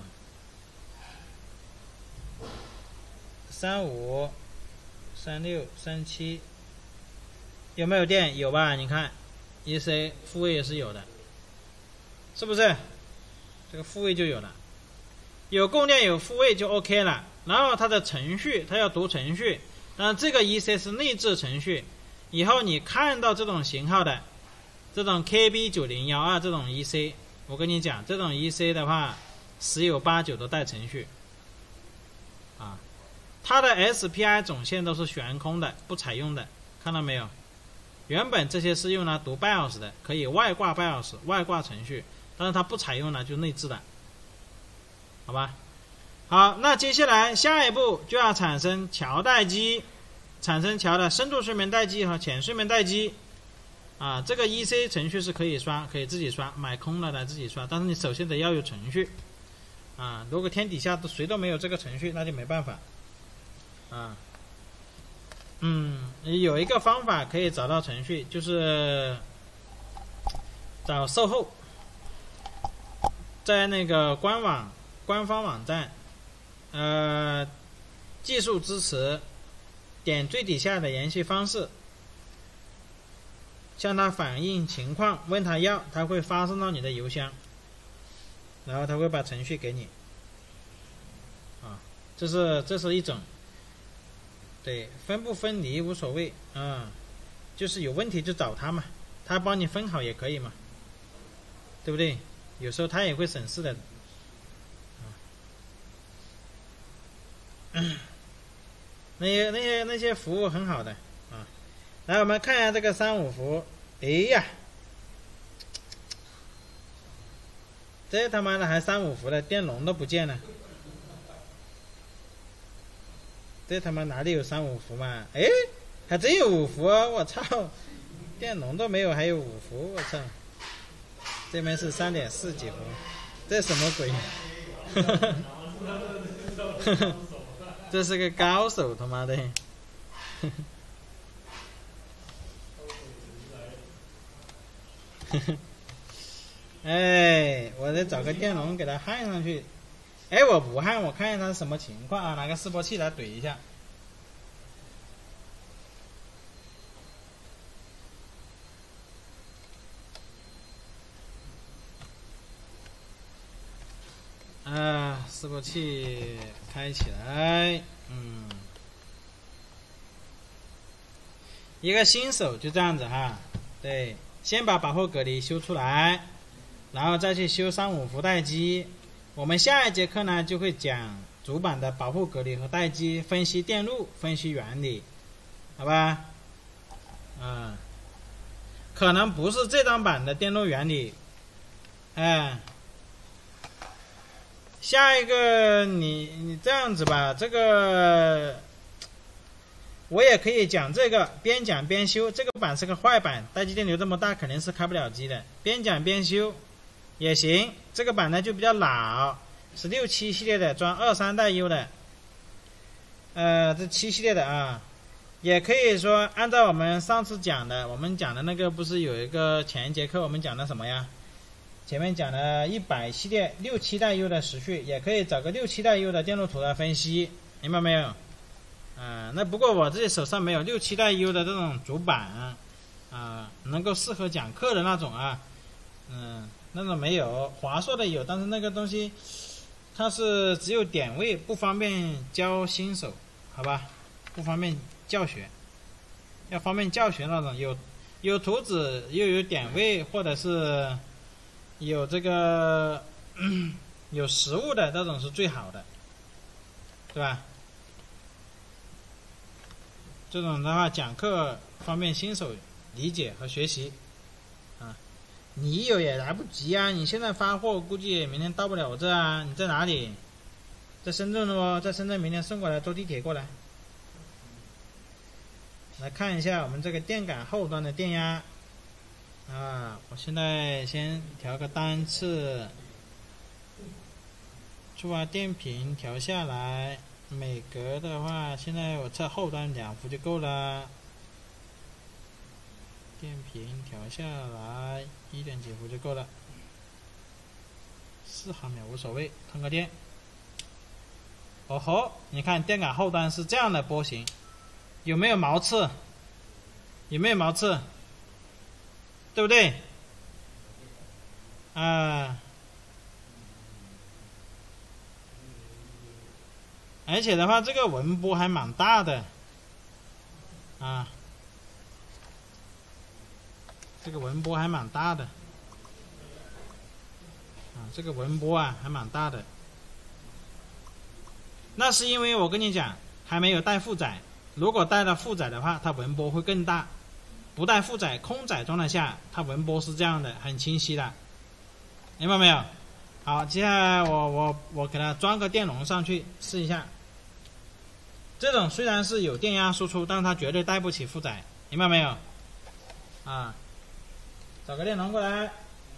！35、36、37，有没有电？有吧？你看 ，EC 复位也是有的，是不是？这个复位就有了，有供电有复位就 OK 了。然后它的程序，它要读程序，这个 EC 是内置程序。以后你看到这种型号的，这种 KB9012这种 EC， 我跟你讲，这种 EC 的话，10有8、9都带程序，它的 SPI 总线都是悬空的，不采用的，看到没有？原本这些是用来读 BIOS 的，可以外挂 BIOS、外挂程序，但是它不采用了，就内置的，好吧？好，那接下来下一步就要产生桥待机，产生桥的深度睡眠待机和浅睡眠待机。这个 EC 程序是可以刷，可以自己刷，买空了的自己刷，但是你首先得要有程序。如果天底下谁都没有这个程序，那就没办法。有一个方法可以找到程序，就是找售后，在那个官方网站。技术支持，点最底下的联系方式，向他反映情况，问他要，他会发送到你的邮箱，然后他会把程序给你。这是一种，对，分不分离无所谓，就是有问题就找他嘛，他帮你分好也可以嘛，对不对？有时候他也会省事的。那些服务很好的来，我们看一下这个35伏。哎呀，这他妈的还35伏的，电容都不见了。这他妈哪里有35伏嘛？哎，还真有5伏我操！电容都没有，还有5伏，我操！这边是3.4几伏，这什么鬼？这是个高手，他妈的！哎，我得找个电容给它焊上去。哎，我不焊，我看一下它是什么情况拿个示波器来怼一下。示波器开起来，一个新手就这样子对，先把保护隔离修出来，然后再去修35伏待机。我们下一节课呢就会讲主板的保护隔离和待机，分析电路，分析原理，好吧？可能不是这张板的电路原理， 下一个你这样子吧，这个我也可以讲这个，边讲边修。这个板是个坏板，待机电流这么大，肯定是开不了机的。边讲边修也行。这个板呢就比较老，是67系列的，装23代 U 的。这7系列的啊，也可以说按照我们上次讲的，我们讲的那个不是有一个前一节课我们讲的什么呀？前面讲的100系列67代 U 的时序，也可以找个67代 U 的电路图来分析，明白没有？那不过我自己手上没有67代 U 的这种主板能够适合讲课的那种啊，那种没有，华硕的有，但是那个东西它是只有点位，不方便教新手，好吧？不方便教学，要方便教学那种，有图纸又有点位，或者是有这个有实物的那种是最好的，对吧？这种的话讲课方便新手理解和学习你有也来不及啊，你现在发货估计明天到不了我这啊。你在哪里？在深圳哦，在深圳明天送过来，坐地铁过来。来看一下我们这个电感后端的电压我现在先调个单次，触发电平调下来，每格的话现在我测后端2伏就够了，电平调下来 1. 几伏就够了，4毫秒无所谓，通个电。哦吼，你看电感后端是这样的波形，有没有毛刺？有没有毛刺？对不对？而且的话，这个纹波还蛮大的这个纹波还蛮大的这个纹波还蛮大的。那是因为我跟你讲，还没有带负载，如果带了负载的话，它纹波会更大。不带负载空载状态下，它纹波是这样的，很清晰的，明白没有？好，接下来我给它装个电容上去试一下。这种虽然是有电压输出，但是它绝对带不起负载，明白没有？找个电容过来。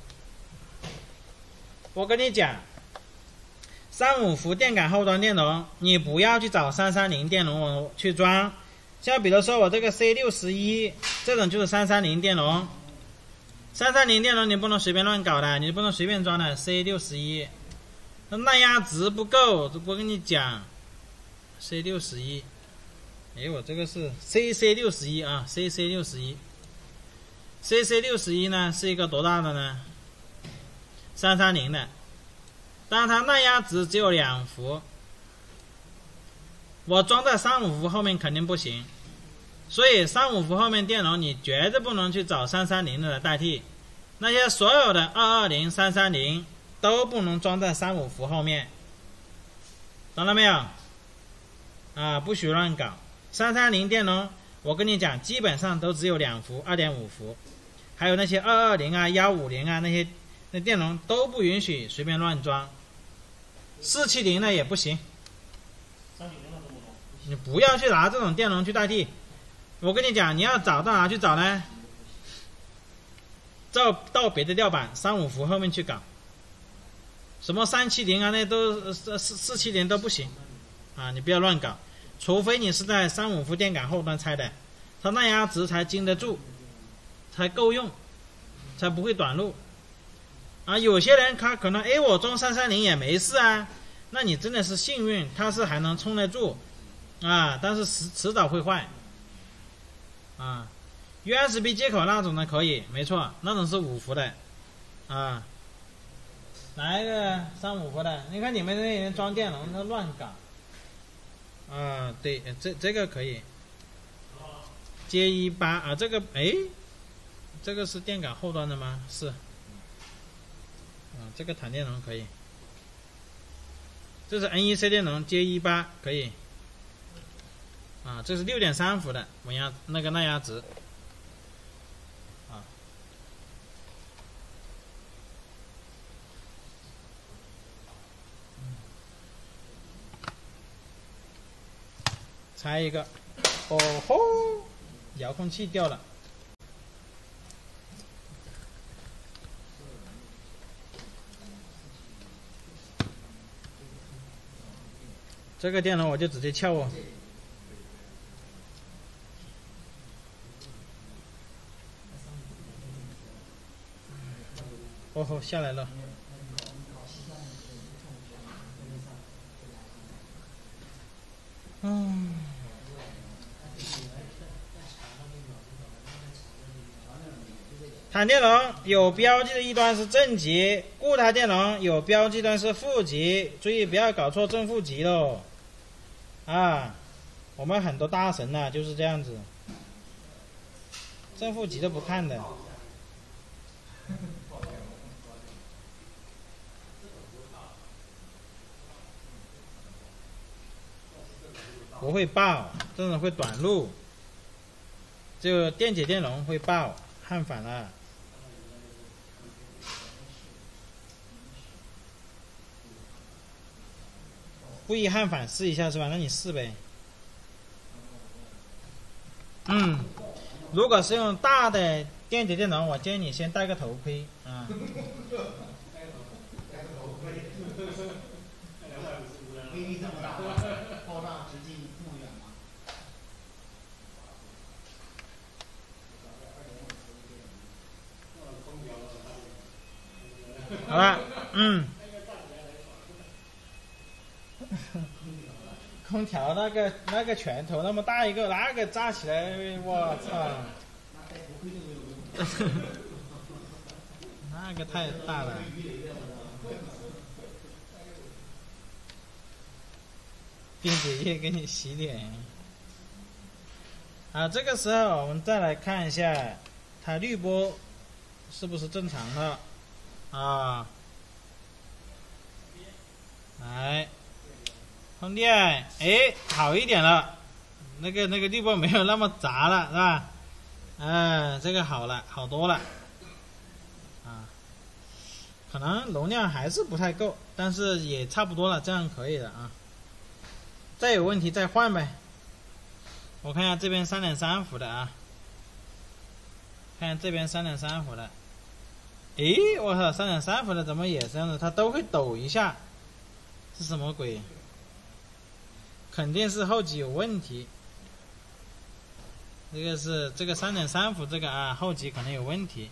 我跟你讲，35伏电感后端电容，你不要去找330电容去装。像比如说我这个 C61 这种就是330电容，330电容你不能随便乱搞的，你不能随便装的。C61 那耐压值不够，我跟你讲 C61， 我这个是 CC61 啊 CC61 呢是一个多大的呢？330的，但是它耐压值只有2伏，我装在35伏后面肯定不行，所以35伏后面电容你绝对不能去找330的来代替，那些所有的220、330都不能装在35伏后面，懂了没有？不许乱搞。330电容我跟你讲，基本上都只有2伏、2.5伏，还有那些220啊、150啊那电容都不允许随便乱装，470的也不行。你不要去拿这种电容去代替，我跟你讲，你要找到哪去找呢？到别的吊板35伏后面去搞，什么370啊，那都470都不行你不要乱搞，除非你是在35伏电感后端拆的，它耐压值才经得住，才够用，才不会短路有些人他可能我装330也没事那你真的是幸运，它是还能冲得住但是迟早会坏USB 接口那种的可以，没错，那种是5伏的来一个35伏的，你看你们那些人装电容他乱搞对，这个可以接18这个这个是电感后端的吗？是这个弹电容可以，这是 NEC 电容接18可以这是6.3伏的稳压那个耐压值拆一个。哦吼，遥控器掉了。这个电容我就直接撬哦。哦吼，下来了。坦电容有标记的一端是正极，固态电容有标记端是负极，注意不要搞错正负极喽。啊，我们很多大神呐、就是这样子，正负极都不看的。不会爆，这种会短路。就电解电容会爆，焊反了。故意焊反试一下是吧？那你试呗。如果是用大的电解电容，我建议你先戴个头盔啊。 威力这么大，爆炸直径这么远吗？ 好了，空调那个拳头那么大一个，那个炸起来，我操！那个太大了。电解液给你洗脸。啊，这个时候我们再来看一下，它滤波是不是正常的啊？来，充电，哎，好一点了，那个滤波没有那么杂了，是吧？这个好了，好多了。啊，可能容量还是不太够，但是也差不多了，这样可以的啊。再有问题再换呗。我看一下这边3.3伏的啊，看这边3.3伏的。诶，我操，3.3伏的怎么也这样子？它都会抖一下，是什么鬼？肯定是后级有问题。这个是这个3.3伏这个啊，后级可能有问题。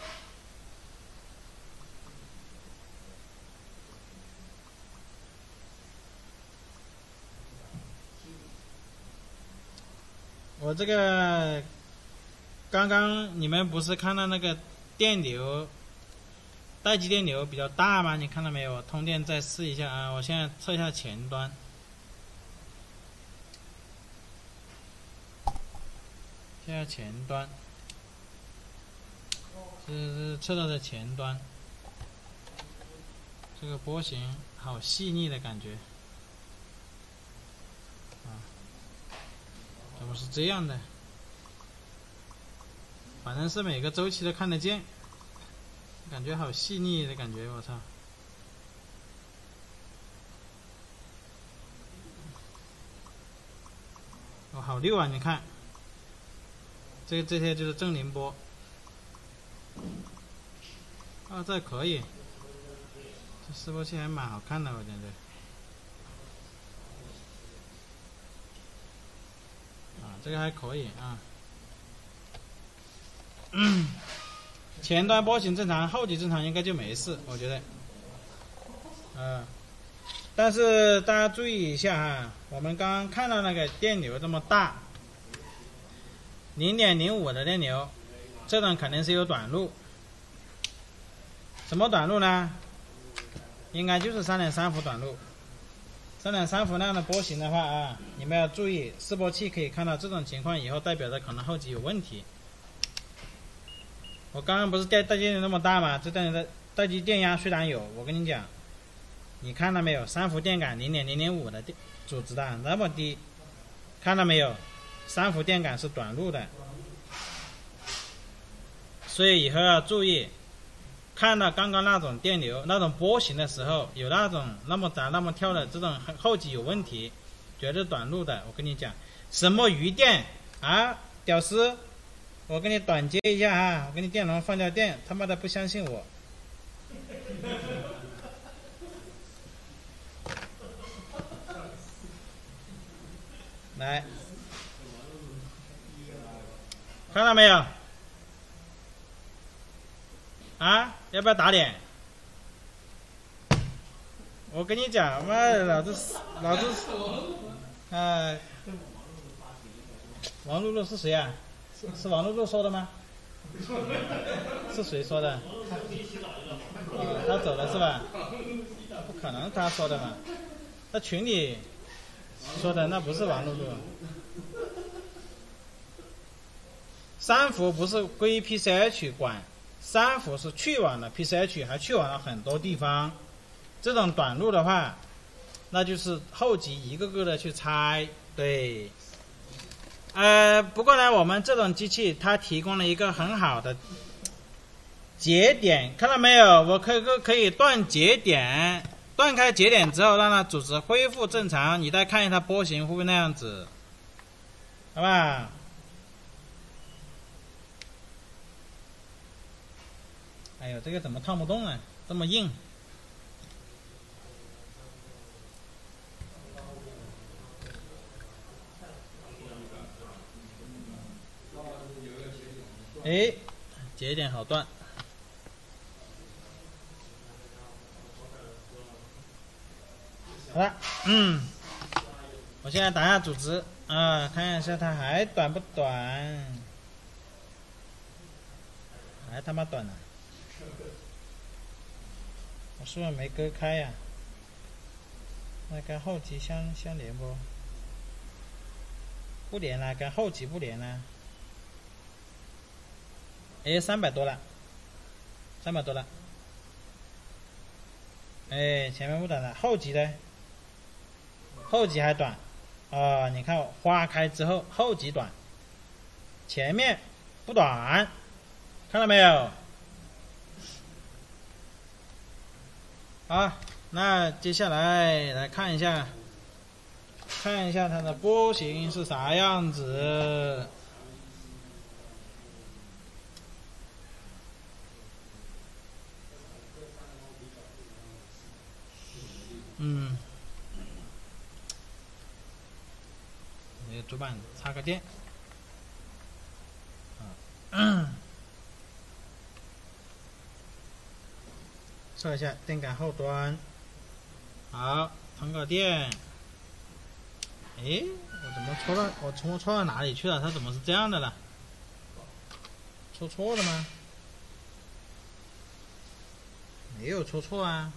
我这个刚刚你们不是看到那个电流，待机电流比较大吗？你看到没有？通电再试一下啊！我现在测一下前端，现在前端，这是测到的前端，这个波形好细腻的感觉。怎么是这样的？反正是每个周期都看得见，感觉好细腻的感觉，我操！哦，好溜啊！你看，这些就是正宁波。啊，这可以，这示波器还蛮好看的，我觉得。这个还可以啊。前端波形正常，后级正常应该就没事，我觉得。但是大家注意一下哈，我们刚刚看到那个电流这么大，0.05的电流，这种肯定是有短路。什么短路呢？应该就是3.3伏短路。3.3伏那样的波形的话啊，你们要注意，示波器可以看到这种情况以后，代表着可能后级有问题。我刚刚不是待机电流那么大吗？这待机电压虽然有，我跟你讲，你看到没有？3伏电感0.005的阻值的那么低，看到没有？3伏电感是短路的，所以以后要注意。看到刚刚那种电流、那种波形的时候，有那种那么杂、那么跳的这种后级有问题， 绝对短路的。我跟你讲，什么余电啊，屌丝！我给你短接一下啊，我给你电容放掉电，他妈的不相信我。来，看到没有？啊，要不要打脸？我跟你讲，妈的，老子，王露露是谁啊？是王露露说的吗？是谁说的？他走了是吧？不可能他说的嘛，那群里说的那不是王露露。三伏不是归 PCH 管，三伏是去往了 PCH， 还去往了很多地方。这种短路的话，那就是后级一个个的去拆，对。不过呢，我们这种机器它提供了一个很好的节点，看到没有？我可以断节点，断开节点之后，让它组织恢复正常。你再看一下它波形会不会那样子，好吧？哎呦，这个怎么烫不动啊？这么硬。哎，节点好断。好了，我现在打下组织啊，看一下它还短不短？还他妈短呢！我是不是没割开呀？那跟后级相连不？不连了，跟后级不连了。哎，300多了，300多了。哎，前面不短了，后级呢？后级还短。你看花开之后，后级短，前面不短，看到没有？好，那接下来来看一下它的波形是啥样子。那个主板插个电。测一下电感后端。好，充个电。诶，我怎么戳到？我戳到哪里去了？它怎么是这样的了？戳错了吗？没有戳错啊。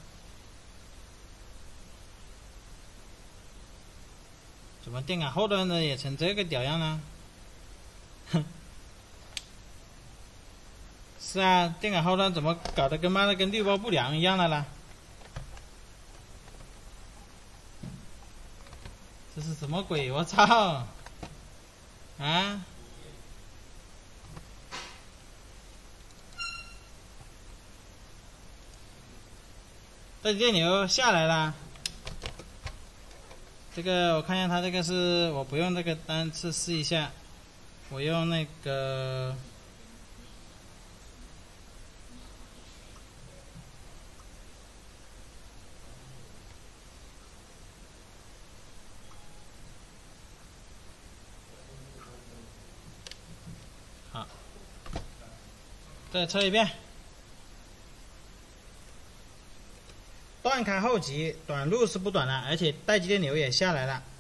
怎么电感后端的也成这个屌样呢？哼。是啊，电感后端怎么搞得跟妈的跟滤波不良一样的啦？这是什么鬼？我操！啊！带电流下来了。这个我看一下，它这个是我不用这个单次试一下，我用那个。好，再测一遍。断开后级，短路是不短了，而且待机电流也下来了。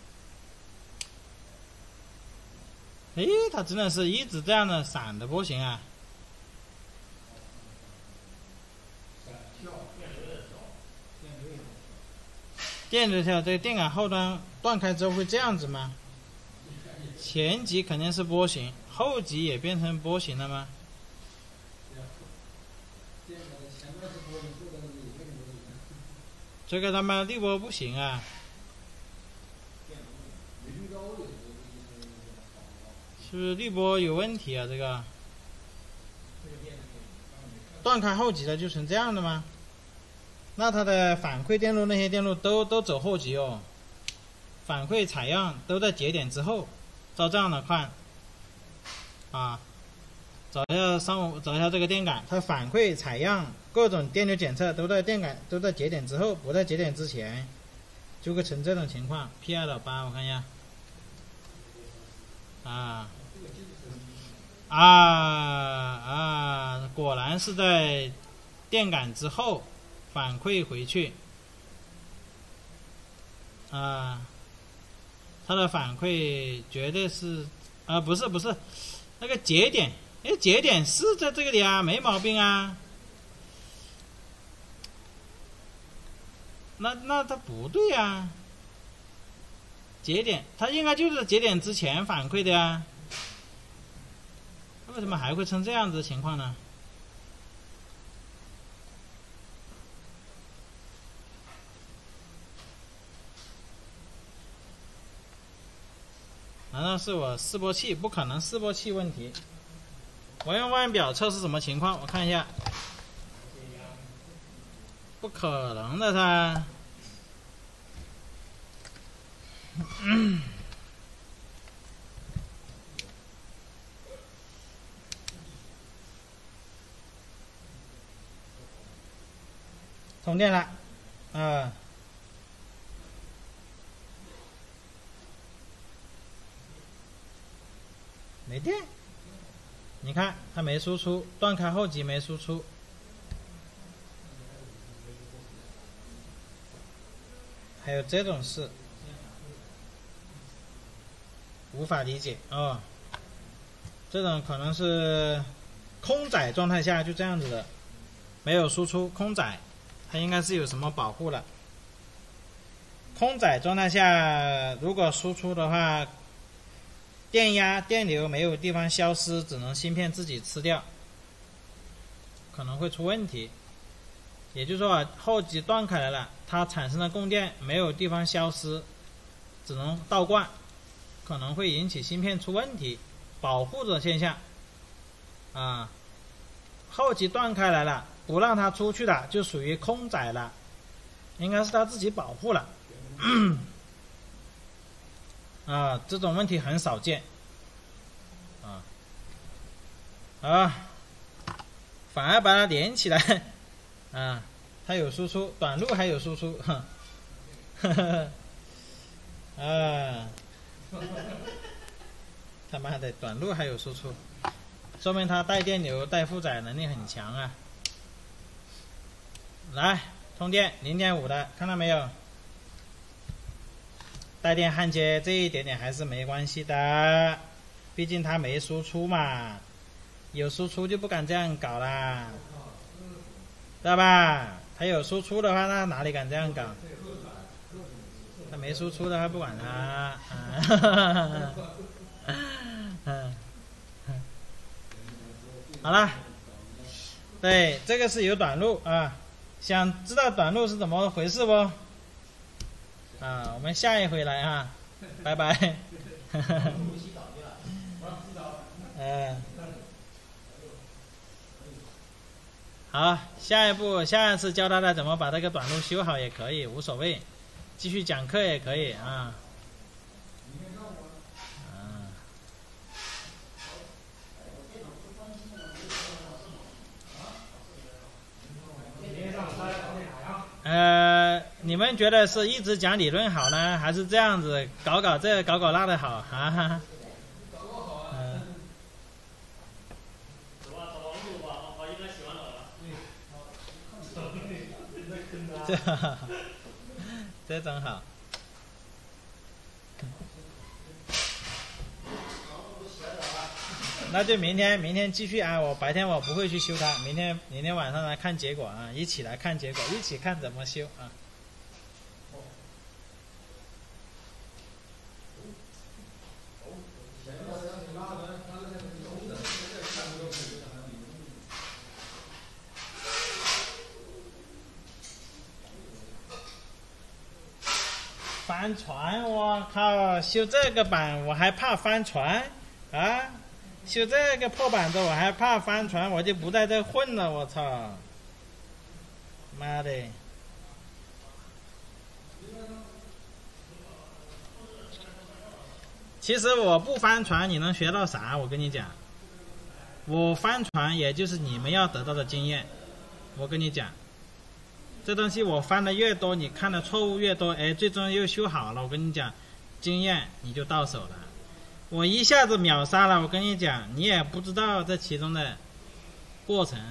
诶，它真的是一直这样的闪的波形啊！电流跳，这个电感后端断开之后会这样子吗？前级肯定是波形，后级也变成波形了吗？这个他妈滤波不行啊！是不是滤波有问题啊？这个断开后级的就成这样的吗？那它的反馈电路那些电路都走后级哦， 反馈采样都在节点之后，照这样的看啊，找一下这个电感，它反馈采样各种电流检测都在节点之后，不在节点之前，就会成这种情况。P2.8我看一下果然是在电感之后反馈回去它的反馈绝对是不是那个节点，节点是在这个里啊，没毛病啊。那它不对啊，节点它应该就是节点之前反馈的呀，为什么还会成这样子的情况呢？难道是我示波器？不可能示波器问题。我用腕表测试什么情况？我看一下，不可能的噻。通电了，没电，你看它没输出，断开后级没输出，还有这种事，无法理解哦。这种可能是空载状态下就这样子的，没有输出，空载，它应该是有什么保护了。空载状态下，如果输出的话，电压、电流没有地方消失，只能芯片自己吃掉，可能会出问题。也就是说后级断开来了，它产生的供电没有地方消失，只能倒灌，可能会引起芯片出问题，保护的现象后级断开来了，不让它出去了，就属于空载了，应该是它自己保护了。这种问题很少见反而把它连起来它有输出，短路还有输出他妈的短路还有输出，说明它带电流带负载能力很强啊。来通电 0.5 的，看到没有？带电焊接这一点点还是没关系的，毕竟它没输出嘛，有输出就不敢这样搞啦，知道吧？它有输出的话，那哪里敢这样搞？它没输出的话不管它好了，对，这个是有短路想知道短路是怎么回事不？我们下一回来拜拜好，下一次教大家怎么把这个短路修好也可以，无所谓，继续讲课也可以你们觉得是一直讲理论好呢，还是这样子搞这搞那的好这真好。那就明天继续我白天我不会去修它，明天晚上来看结果一起来看结果，一起看怎么修翻船，我靠！修这个板我还怕翻船修这个破板子我还怕翻船，我就不在这混了，我操！妈的！ 其实我不翻船，你能学到啥？我跟你讲，我翻船也就是你们要得到的经验。我跟你讲，这东西我翻的越多，你看的错误越多，哎，最终又修好了。我跟你讲，经验你就到手了。我一下子秒杀了，我跟你讲，你也不知道这其中的过程。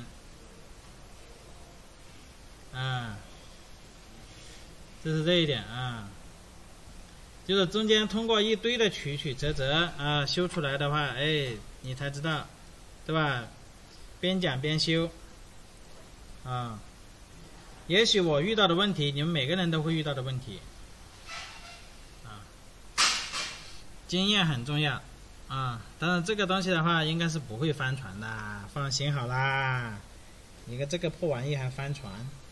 这是这一点啊，就是中间通过一堆的曲曲折折啊修出来的话，哎，你才知道，对吧？边讲边修啊。也许我遇到的问题，你们每个人都会遇到的问题啊。经验很重要啊，当然这个东西的话，应该是不会翻船的，放心好啦。你个这个破玩意还翻船。